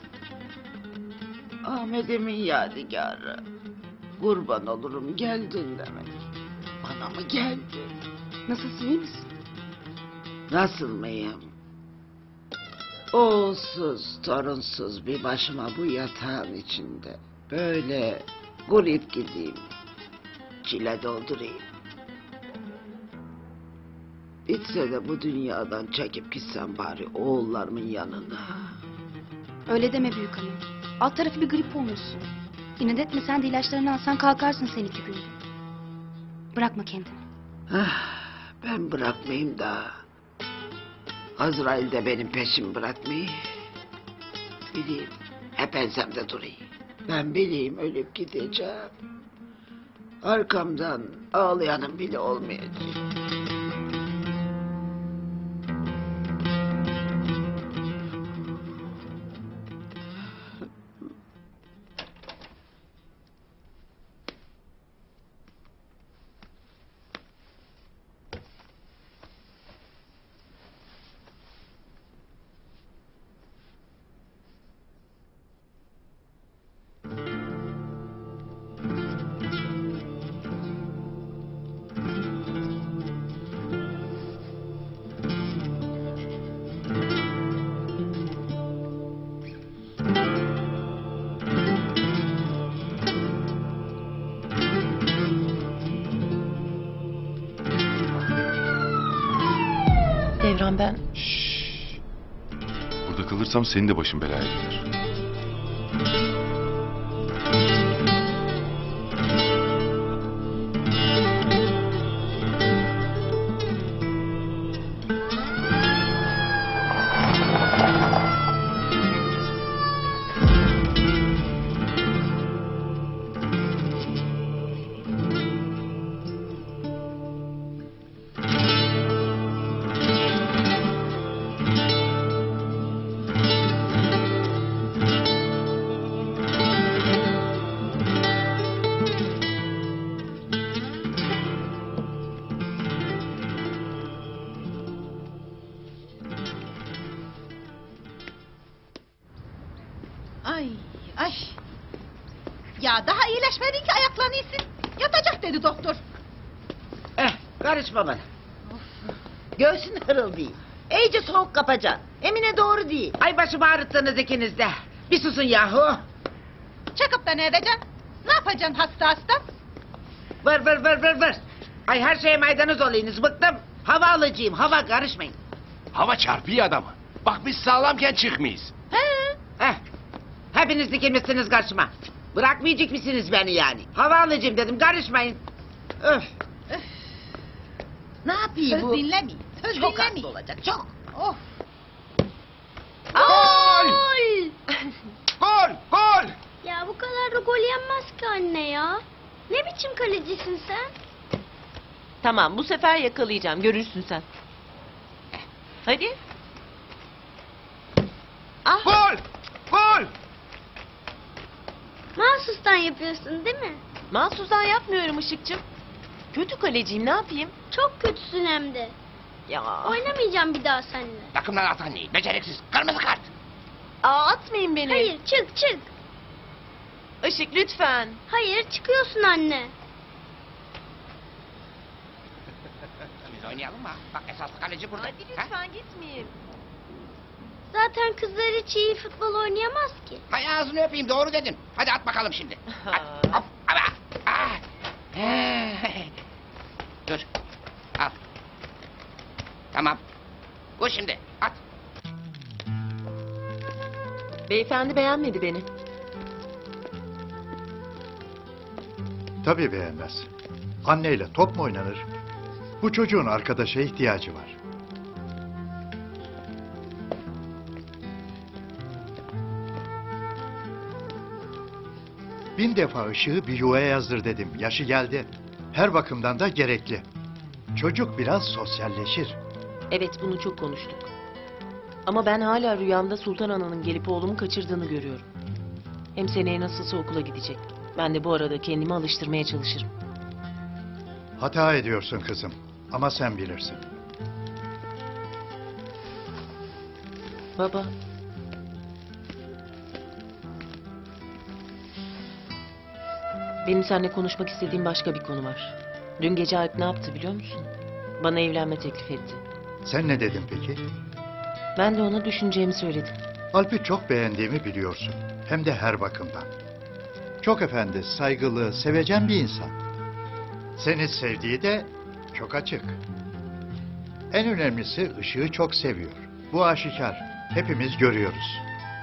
Ahmet'imin yadigarı. Kurban olurum geldin demek. Bana mı geldin? Nasılsın, iyi misin? Nasıl mıyım? Oğulsuz, torunsuz bir başıma bu yatağın içinde. Böyle gurup gideyim. Çile doldurayım. Bitse de bu dünyadan çekip gitsem bari oğullarımın yanına. Öyle deme büyük ana. Alt tarafı bir grip olmuşsun. İnat etme, sen de ilaçlarını alsan kalkarsın sen 2 günde. Bırakma kendini. Ben bırakmayayım da. Azrail de benim peşimi bırakmayı. Bileyim, hep ensemde durayım. Ben bileyim ölüp gideceğim. Arkamdan ağlayanın bile olmayacak. Devran ben... Burada kalırsam senin de başın belaya girer. Ay ay. Ya daha iyileşmedin ki ayaklarını iyisin. Yatacak dedi doktor. Karışma bana. Göğsün hırıldayım. İyice soğuk kapacaksın. Emine doğru değil. Ay başımı ağrıttınız ikiniz de. Bir susun yahu. Çıkıp da ne edeceksin? Ne yapacaksın hasta hasta? Vır. Ay her şeye maydanoz olayınız bıktım. Hava alıcıyım, hava karışmayın. Hava çarpıyor adamı. Bak biz sağlamken çıkmayız. Hepiniz dikilmişsiniz karşıma. Bırakmayacak mısınız beni yani? Hava alıcıyım dedim, karışmayın. Öf. Ne yapayım Söz bu? dinlemeyin. Söz Çok dinlemeyin. hasta olacak, çok. Oh. Gol! Ya bu kadar da gol yenmez ki anne ya. Ne biçim kalecisin sen? Tamam, bu sefer yakalayacağım. Görürsün sen. Hadi. Ah. Gol! Mahsustan yapıyorsun değil mi? Mahsustan yapmıyorum Işıkçım. Kötü kaleciyim, ne yapayım? Çok kötüsün hem de. Ya. Oynamayacağım bir daha seninle. Takımdan at anneyi. Beceriksiz. Kırmızı kart. Atmayın beni. Hayır çık. Işık lütfen. Hayır çıkıyorsun anne. Biz oynayalım mı? Bak esaslı kaleci burada. Hadi lütfen gitmeyin. Zaten kızlar hiç iyi futbol oynayamaz ki. Hay ağzını öpeyim doğru dedin. Hadi at bakalım şimdi. At, hop, hava. Ah. Dur. Al. Tamam. Koş şimdi. At. Beyefendi beğenmedi beni. Tabii beğenmez. Anneyle top mu oynanır? Bu çocuğun arkadaşa ihtiyacı var. 1000 defa ışığı bir yuvaya yazdır dedim. Yaşı geldi. Her bakımdan da gerekli. Çocuk biraz sosyalleşir. Evet, bunu çok konuştuk. Ama ben hala rüyamda Sultan Ana'nın gelip oğlumu kaçırdığını görüyorum. Hem seneye nasılsa okula gidecek. Ben de bu arada kendimi alıştırmaya çalışırım. Hata ediyorsun kızım. Ama sen bilirsin. Baba. Benim seninle konuşmak istediğim başka bir konu var. Dün gece Alp ne yaptı biliyor musun? Bana evlenme teklif etti. Sen ne dedin peki? Ben de ona düşüneceğimi söyledim. Alp'i çok beğendiğimi biliyorsun. Hem de her bakımdan. Çok efendi, saygılı, sevecen bir insan. Seni sevdiği de çok açık. En önemlisi ışığı çok seviyor. Bu aşikar. Hepimiz görüyoruz.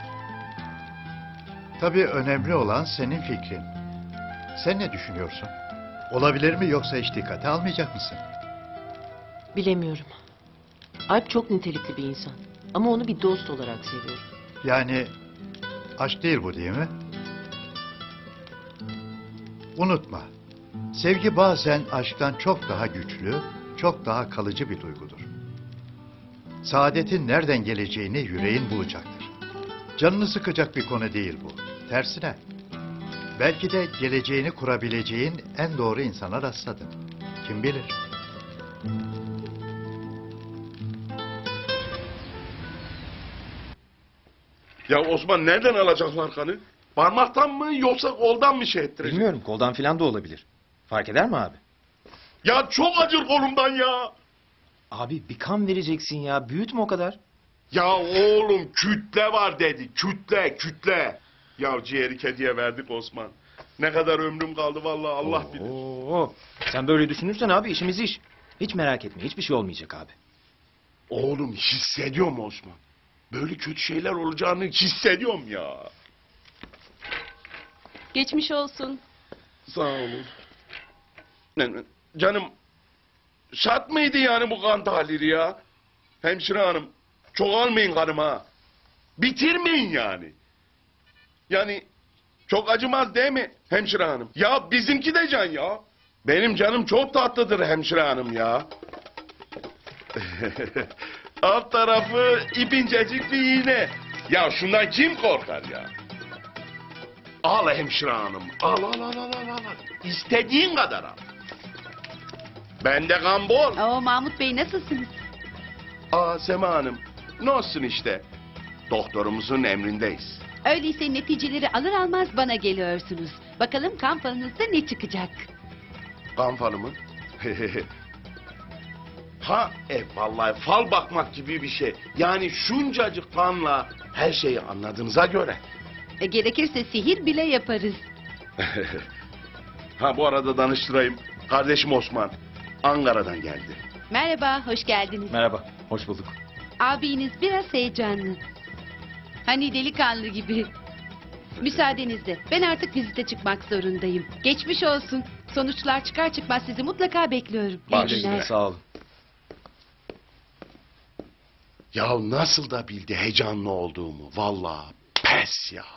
Tabii önemli olan senin fikrin. Sen ne düşünüyorsun? Olabilir mi yoksa hiç dikkate almayacak mısın? Bilemiyorum. Alp çok nitelikli bir insan. Ama onu bir dost olarak seviyorum. Yani aşk değil bu, değil mi? Unutma. Sevgi bazen aşktan çok daha güçlü, çok daha kalıcı bir duygudur. Saadetin nereden geleceğini yüreğin bulacaktır. Canını sıkacak bir konu değil bu. Tersine. Belki de geleceğini kurabileceğin en doğru insana rastladın. Kim bilir? Ya Osman nereden alacaklar kanı? Parmaktan mı yoksa koldan mı şey ettirecek? Bilmiyorum, koldan filan da olabilir. Fark eder mi abi? Ya çok acır kolumdan ya. Abi bir kan vereceksin ya. Büyütme o kadar. Ya oğlum kütle var dedi. Kütle, kütle. Ya ciğeri kediye verdik Osman. Ne kadar ömrüm kaldı vallahi Allah bilir. Oo, sen böyle düşünürsen abi işimiz iş. Hiç merak etme, hiçbir şey olmayacak abi. Oğlum hissediyorum Osman. Böyle kötü şeyler olacağını hissediyorum ya. Geçmiş olsun. Sağ olun. Canım şart mıydı yani bu kan tahlili ya? Hemşire hanım çok almayın kanıma. Bitirmeyin yani. Yani çok acımaz değil mi hemşire hanım? Ya bizimki de can ya. Benim canım çok tatlıdır hemşire hanım ya. Alt tarafı ipincecik bir iğne. Ya şundan kim korkar ya? Al hemşire hanım. Al al al al al. İstediğin kadar al. Bende kan bol. Oo Mahmut Bey nasılsınız? Aa Sema Hanım. Ne olsun işte. Doktorumuzun emrindeyiz. Öyleyse neticeleri alır almaz bana geliyorsunuz. Bakalım kan falınızda ne çıkacak? Kan falı mı? Ha vallahi fal bakmak gibi bir şey. Yani şuncacık kanla her şeyi anladığınıza göre. Gerekirse sihir bile yaparız. Ha bu arada danıştırayım. Kardeşim Osman. Ankara'dan geldi. Merhaba, hoş geldiniz. Merhaba, hoş bulduk. Abiniz biraz heyecanlı. Hani delikanlı gibi. Müsaadenizle ben artık vizite çıkmak zorundayım. Geçmiş olsun. Sonuçlar çıkar çıkmaz sizi mutlaka bekliyorum. İyi günler. Sağ olun. Ya nasıl da bildi heyecanlı olduğumu. Vallahi pes ya.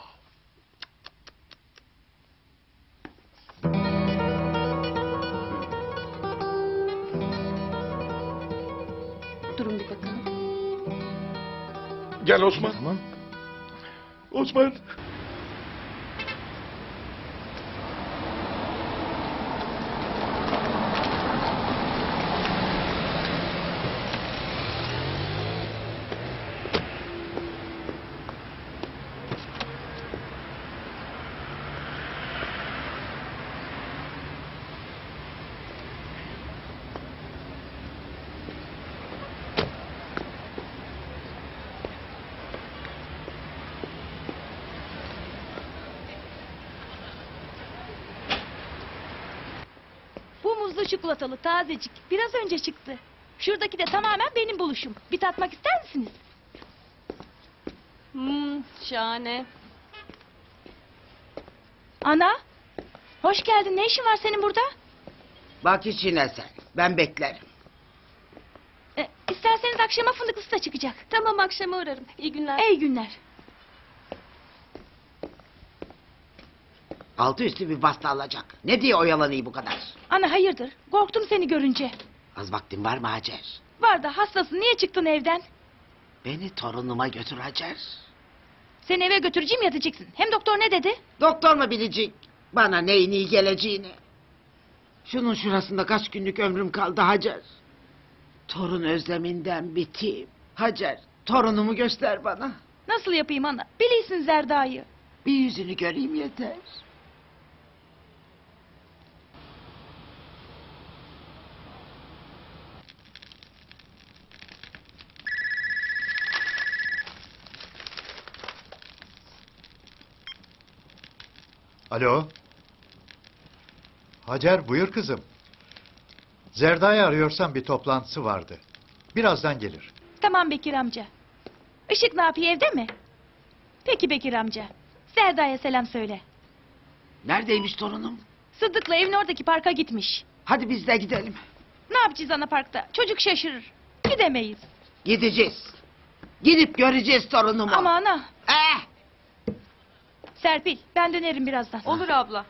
Durun bir bakalım. Gel Osman. Tamam. Osman. Bu muzlu çikolatalı tazecik. Biraz önce çıktı. Şuradaki de tamamen benim buluşum. Bir tatmak ister misiniz? Şahane. Ana. Hoş geldin. Ne işin var senin burada? Bak içine sen. Ben beklerim. İsterseniz akşama fındıklısı da çıkacak. Tamam akşama uğrarım. İyi günler. İyi günler. Altı üstü bir basta alacak. Ne diye oyalanıyor bu kadar? Ana hayırdır? Korktum seni görünce. Az vaktin var mı Hacer? Var da hastasın, niye çıktın evden? Beni torunuma götür Hacer. Seni eve götüreceğim, yatacaksın. Hem doktor ne dedi? Doktor mu bilecek bana neyin iyi geleceğini? Şunun şurasında kaç günlük ömrüm kaldı Hacer. Torun özleminden biteyim. Hacer, torunumu göster bana. Nasıl yapayım ana? Biliyorsun Zerda'yı. Bir yüzünü göreyim yeter. Alo. Hacer buyur kızım. Zerda'yı arıyorsan bir toplantısı vardı. Birazdan gelir. Tamam Bekir amca. Işık ne yapıyor, evde mi? Peki Bekir amca. Zerda'ya selam söyle. Neredeymiş torunum? Sıddık'la evin oradaki parka gitmiş. Hadi biz de gidelim. Ne yapacağız ana parkta? Çocuk şaşırır. Gidemeyiz. Gideceğiz. Gidip göreceğiz torunumu. Ama ana. Serpil, ben dönerim birazdan. Olur abla.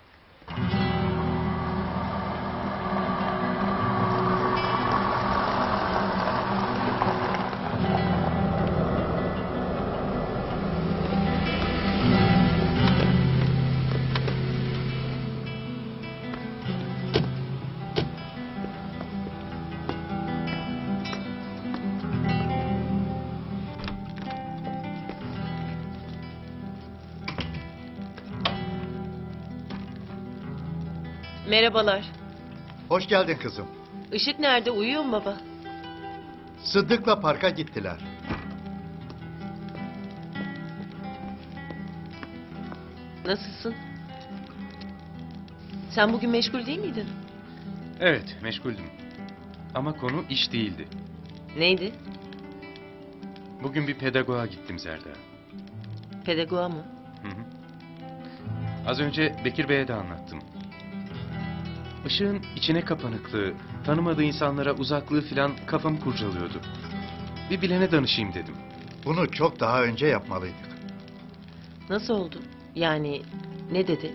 Merhabalar. Hoş geldin kızım. Işık nerede? Uyuyor mu baba? Sıddık'la parka gittiler. Nasılsın? Sen bugün meşgul değil miydin? Evet, meşguldüm. Ama konu iş değildi. Neydi? Bugün bir pedagoğa gittim Zerda. Pedagoğa mı? Hı hı. Az önce Bekir Bey'e de anlattım. Işığın içine kapanıklığı, tanımadığı insanlara uzaklığı filan kafamı kurcalıyordu. Bir bilene danışayım dedim. Bunu çok daha önce yapmalıydık. Nasıl oldu? Yani ne dedi?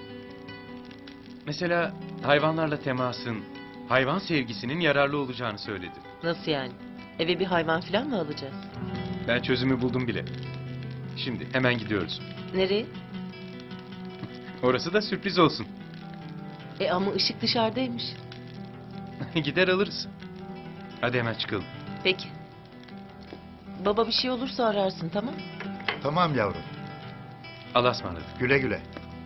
Mesela hayvanlarla temasın, hayvan sevgisinin yararlı olacağını söyledi. Nasıl yani? Eve bir hayvan falan mı alacağız? Ben çözümü buldum bile. Şimdi hemen gidiyoruz. Nereye? Orası da sürpriz olsun. Ama ışık dışarıdaymış. Gider alırız. Hadi hemen çıkalım. Peki. Baba bir şey olursa ararsın, tamam mı? Tamam yavrum. Allah'a ısmarladık. Güle güle.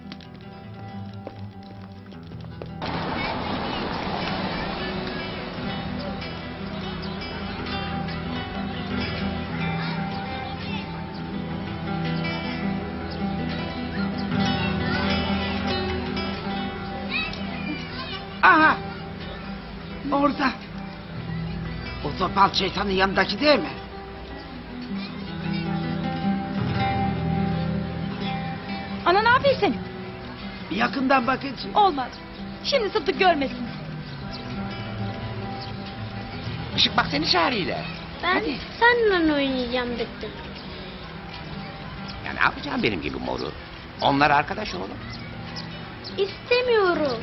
Aha! Orada. O topal şeytanın yanındaki değil mi? Ana ne yapıyorsun? Bir yakından bakınca. Olmaz. Şimdi Sıddık görmesin. Işık bak seni çağırıyor. Ben seninle oynayacağım bittim. Ya ne yapacağım benim gibi moru? Onlar arkadaş oğlum. İstemiyorum.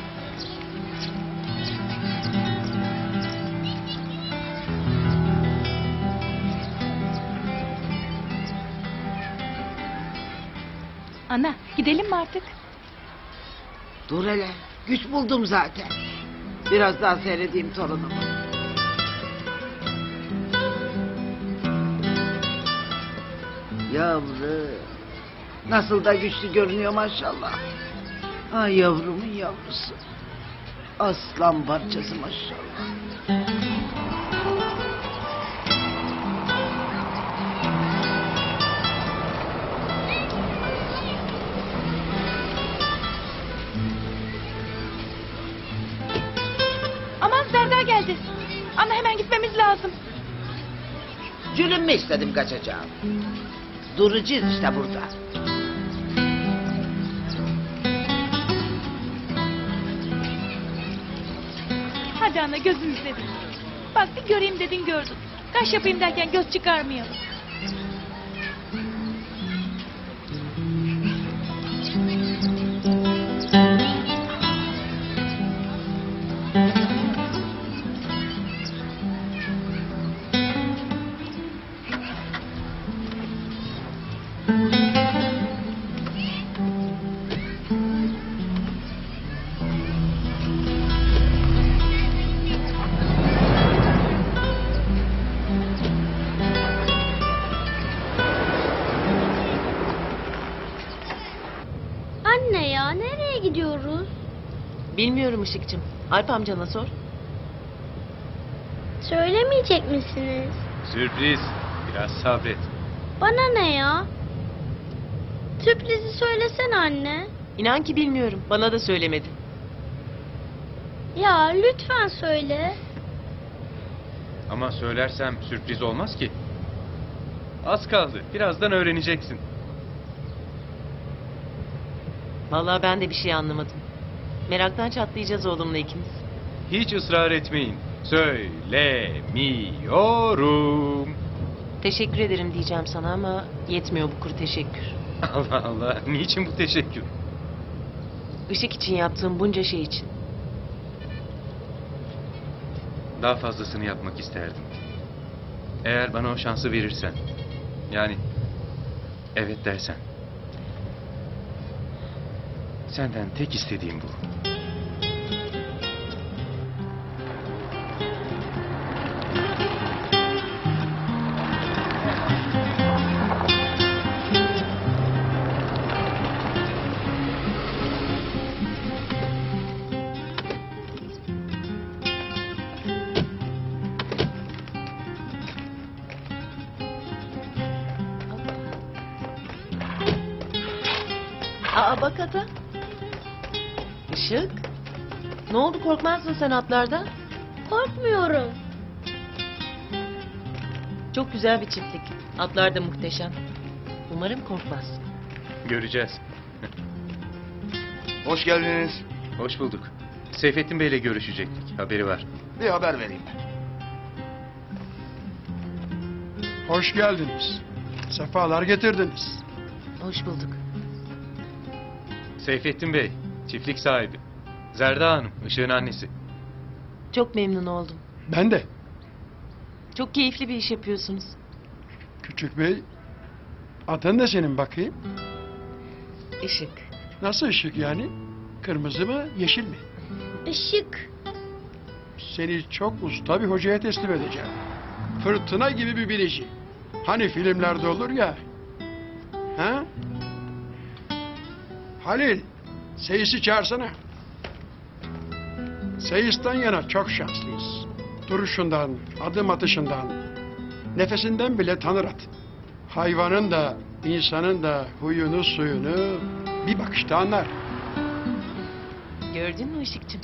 Ana gidelim mi artık? Dur hele. Güç buldum zaten. Biraz daha seyredeyim torunumu. Yavrum. Nasıl da güçlü görünüyor maşallah. Ay yavrumun yavrusu. Aslan parçası maşallah. Aman Zerda geldi. Ana hemen gitmemiz lazım. Cülüm mü istedim kaçacağım? Duracağız işte burada. Hadi ana gözünü seveyim. Bak bir göreyim dedin gördün. Kaş yapayım derken göz çıkarmayalım. ya? Nereye gidiyoruz? Bilmiyorum Işıkçım. Alp amcana sor. Söylemeyecek misiniz? Sürpriz. Biraz sabret. Bana ne ya? Sürprizi söylesene anne. İnan ki bilmiyorum. Bana da söylemedi. Ya lütfen söyle. Ama söylersem sürpriz olmaz ki. Az kaldı. Birazdan öğreneceksin. Vallahi ben de bir şey anlamadım. Meraktan çatlayacağız oğlumla ikimiz. Hiç ısrar etmeyin. Söylemiyorum. Teşekkür ederim diyeceğim sana ama yetmiyor bu kuru teşekkür. Allah Allah. Niçin bu teşekkür? Işık için yaptığım bunca şey için. Daha fazlasını yapmak isterdim. Eğer bana o şansı verirsen. Yani evet dersen. Senden tek istediğim bu. Aa bak ata. Işık. Ne oldu, korkmazsın sen atlardan? Korkmuyorum. Çok güzel bir çiftlik. Atlar da muhteşem. Umarım korkmaz. Göreceğiz. Hoş geldiniz. Hoş bulduk. Seyfettin Bey'le görüşecektik. Haberi var. Bir haber vereyim. Hoş geldiniz. Sefalar getirdiniz. Hoş bulduk. Seyfettin Bey, çiftlik sahibi. Zerda Hanım, Işık'ın annesi. Çok memnun oldum. Ben de. Çok keyifli bir iş yapıyorsunuz. Küçük bey, adın ne senin bakayım? Işık. Nasıl ışık yani? Kırmızı mı, yeşil mi? Işık. Seni çok usta bir hocaya teslim edeceğim. Fırtına gibi bir bilici. Hani filmlerde olur ya. Ha? Halil, Seyis'i çağırsana. Seyis'ten yana çok şanslıyız. Duruşundan, adım atışından, nefesinden bile tanır at. Hayvanın da, insanın da huyunu suyunu bir bakışta anlar. Gördün mü Işıkçım?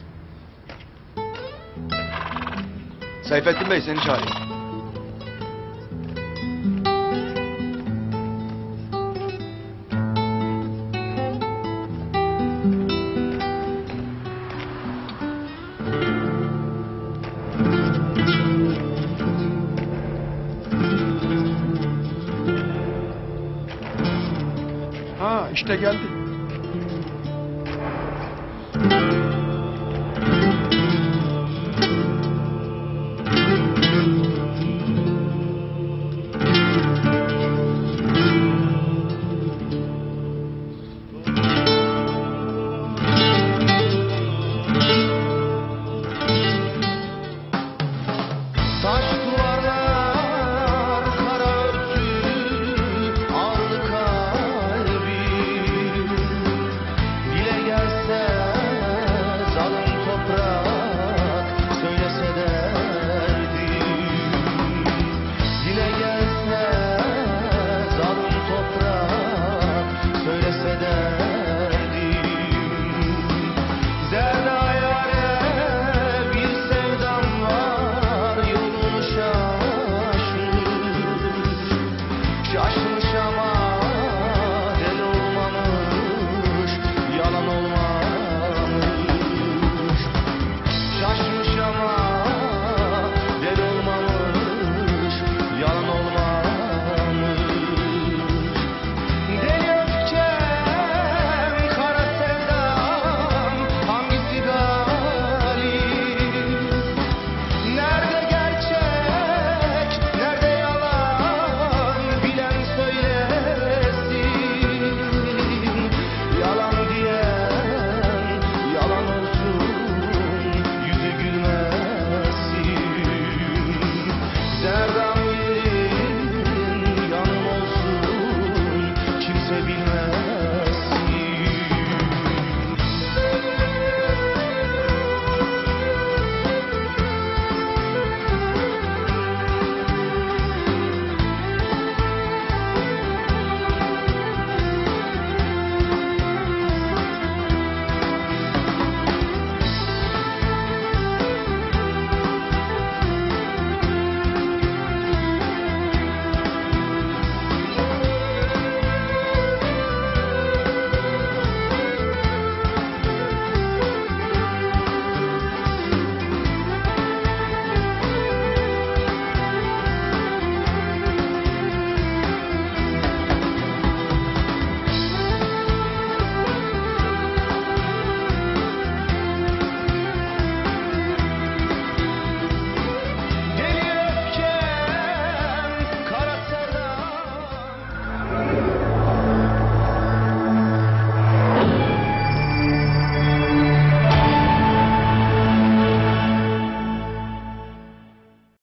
Seyfettin Bey seni çağırıyor. Ha işte geldi.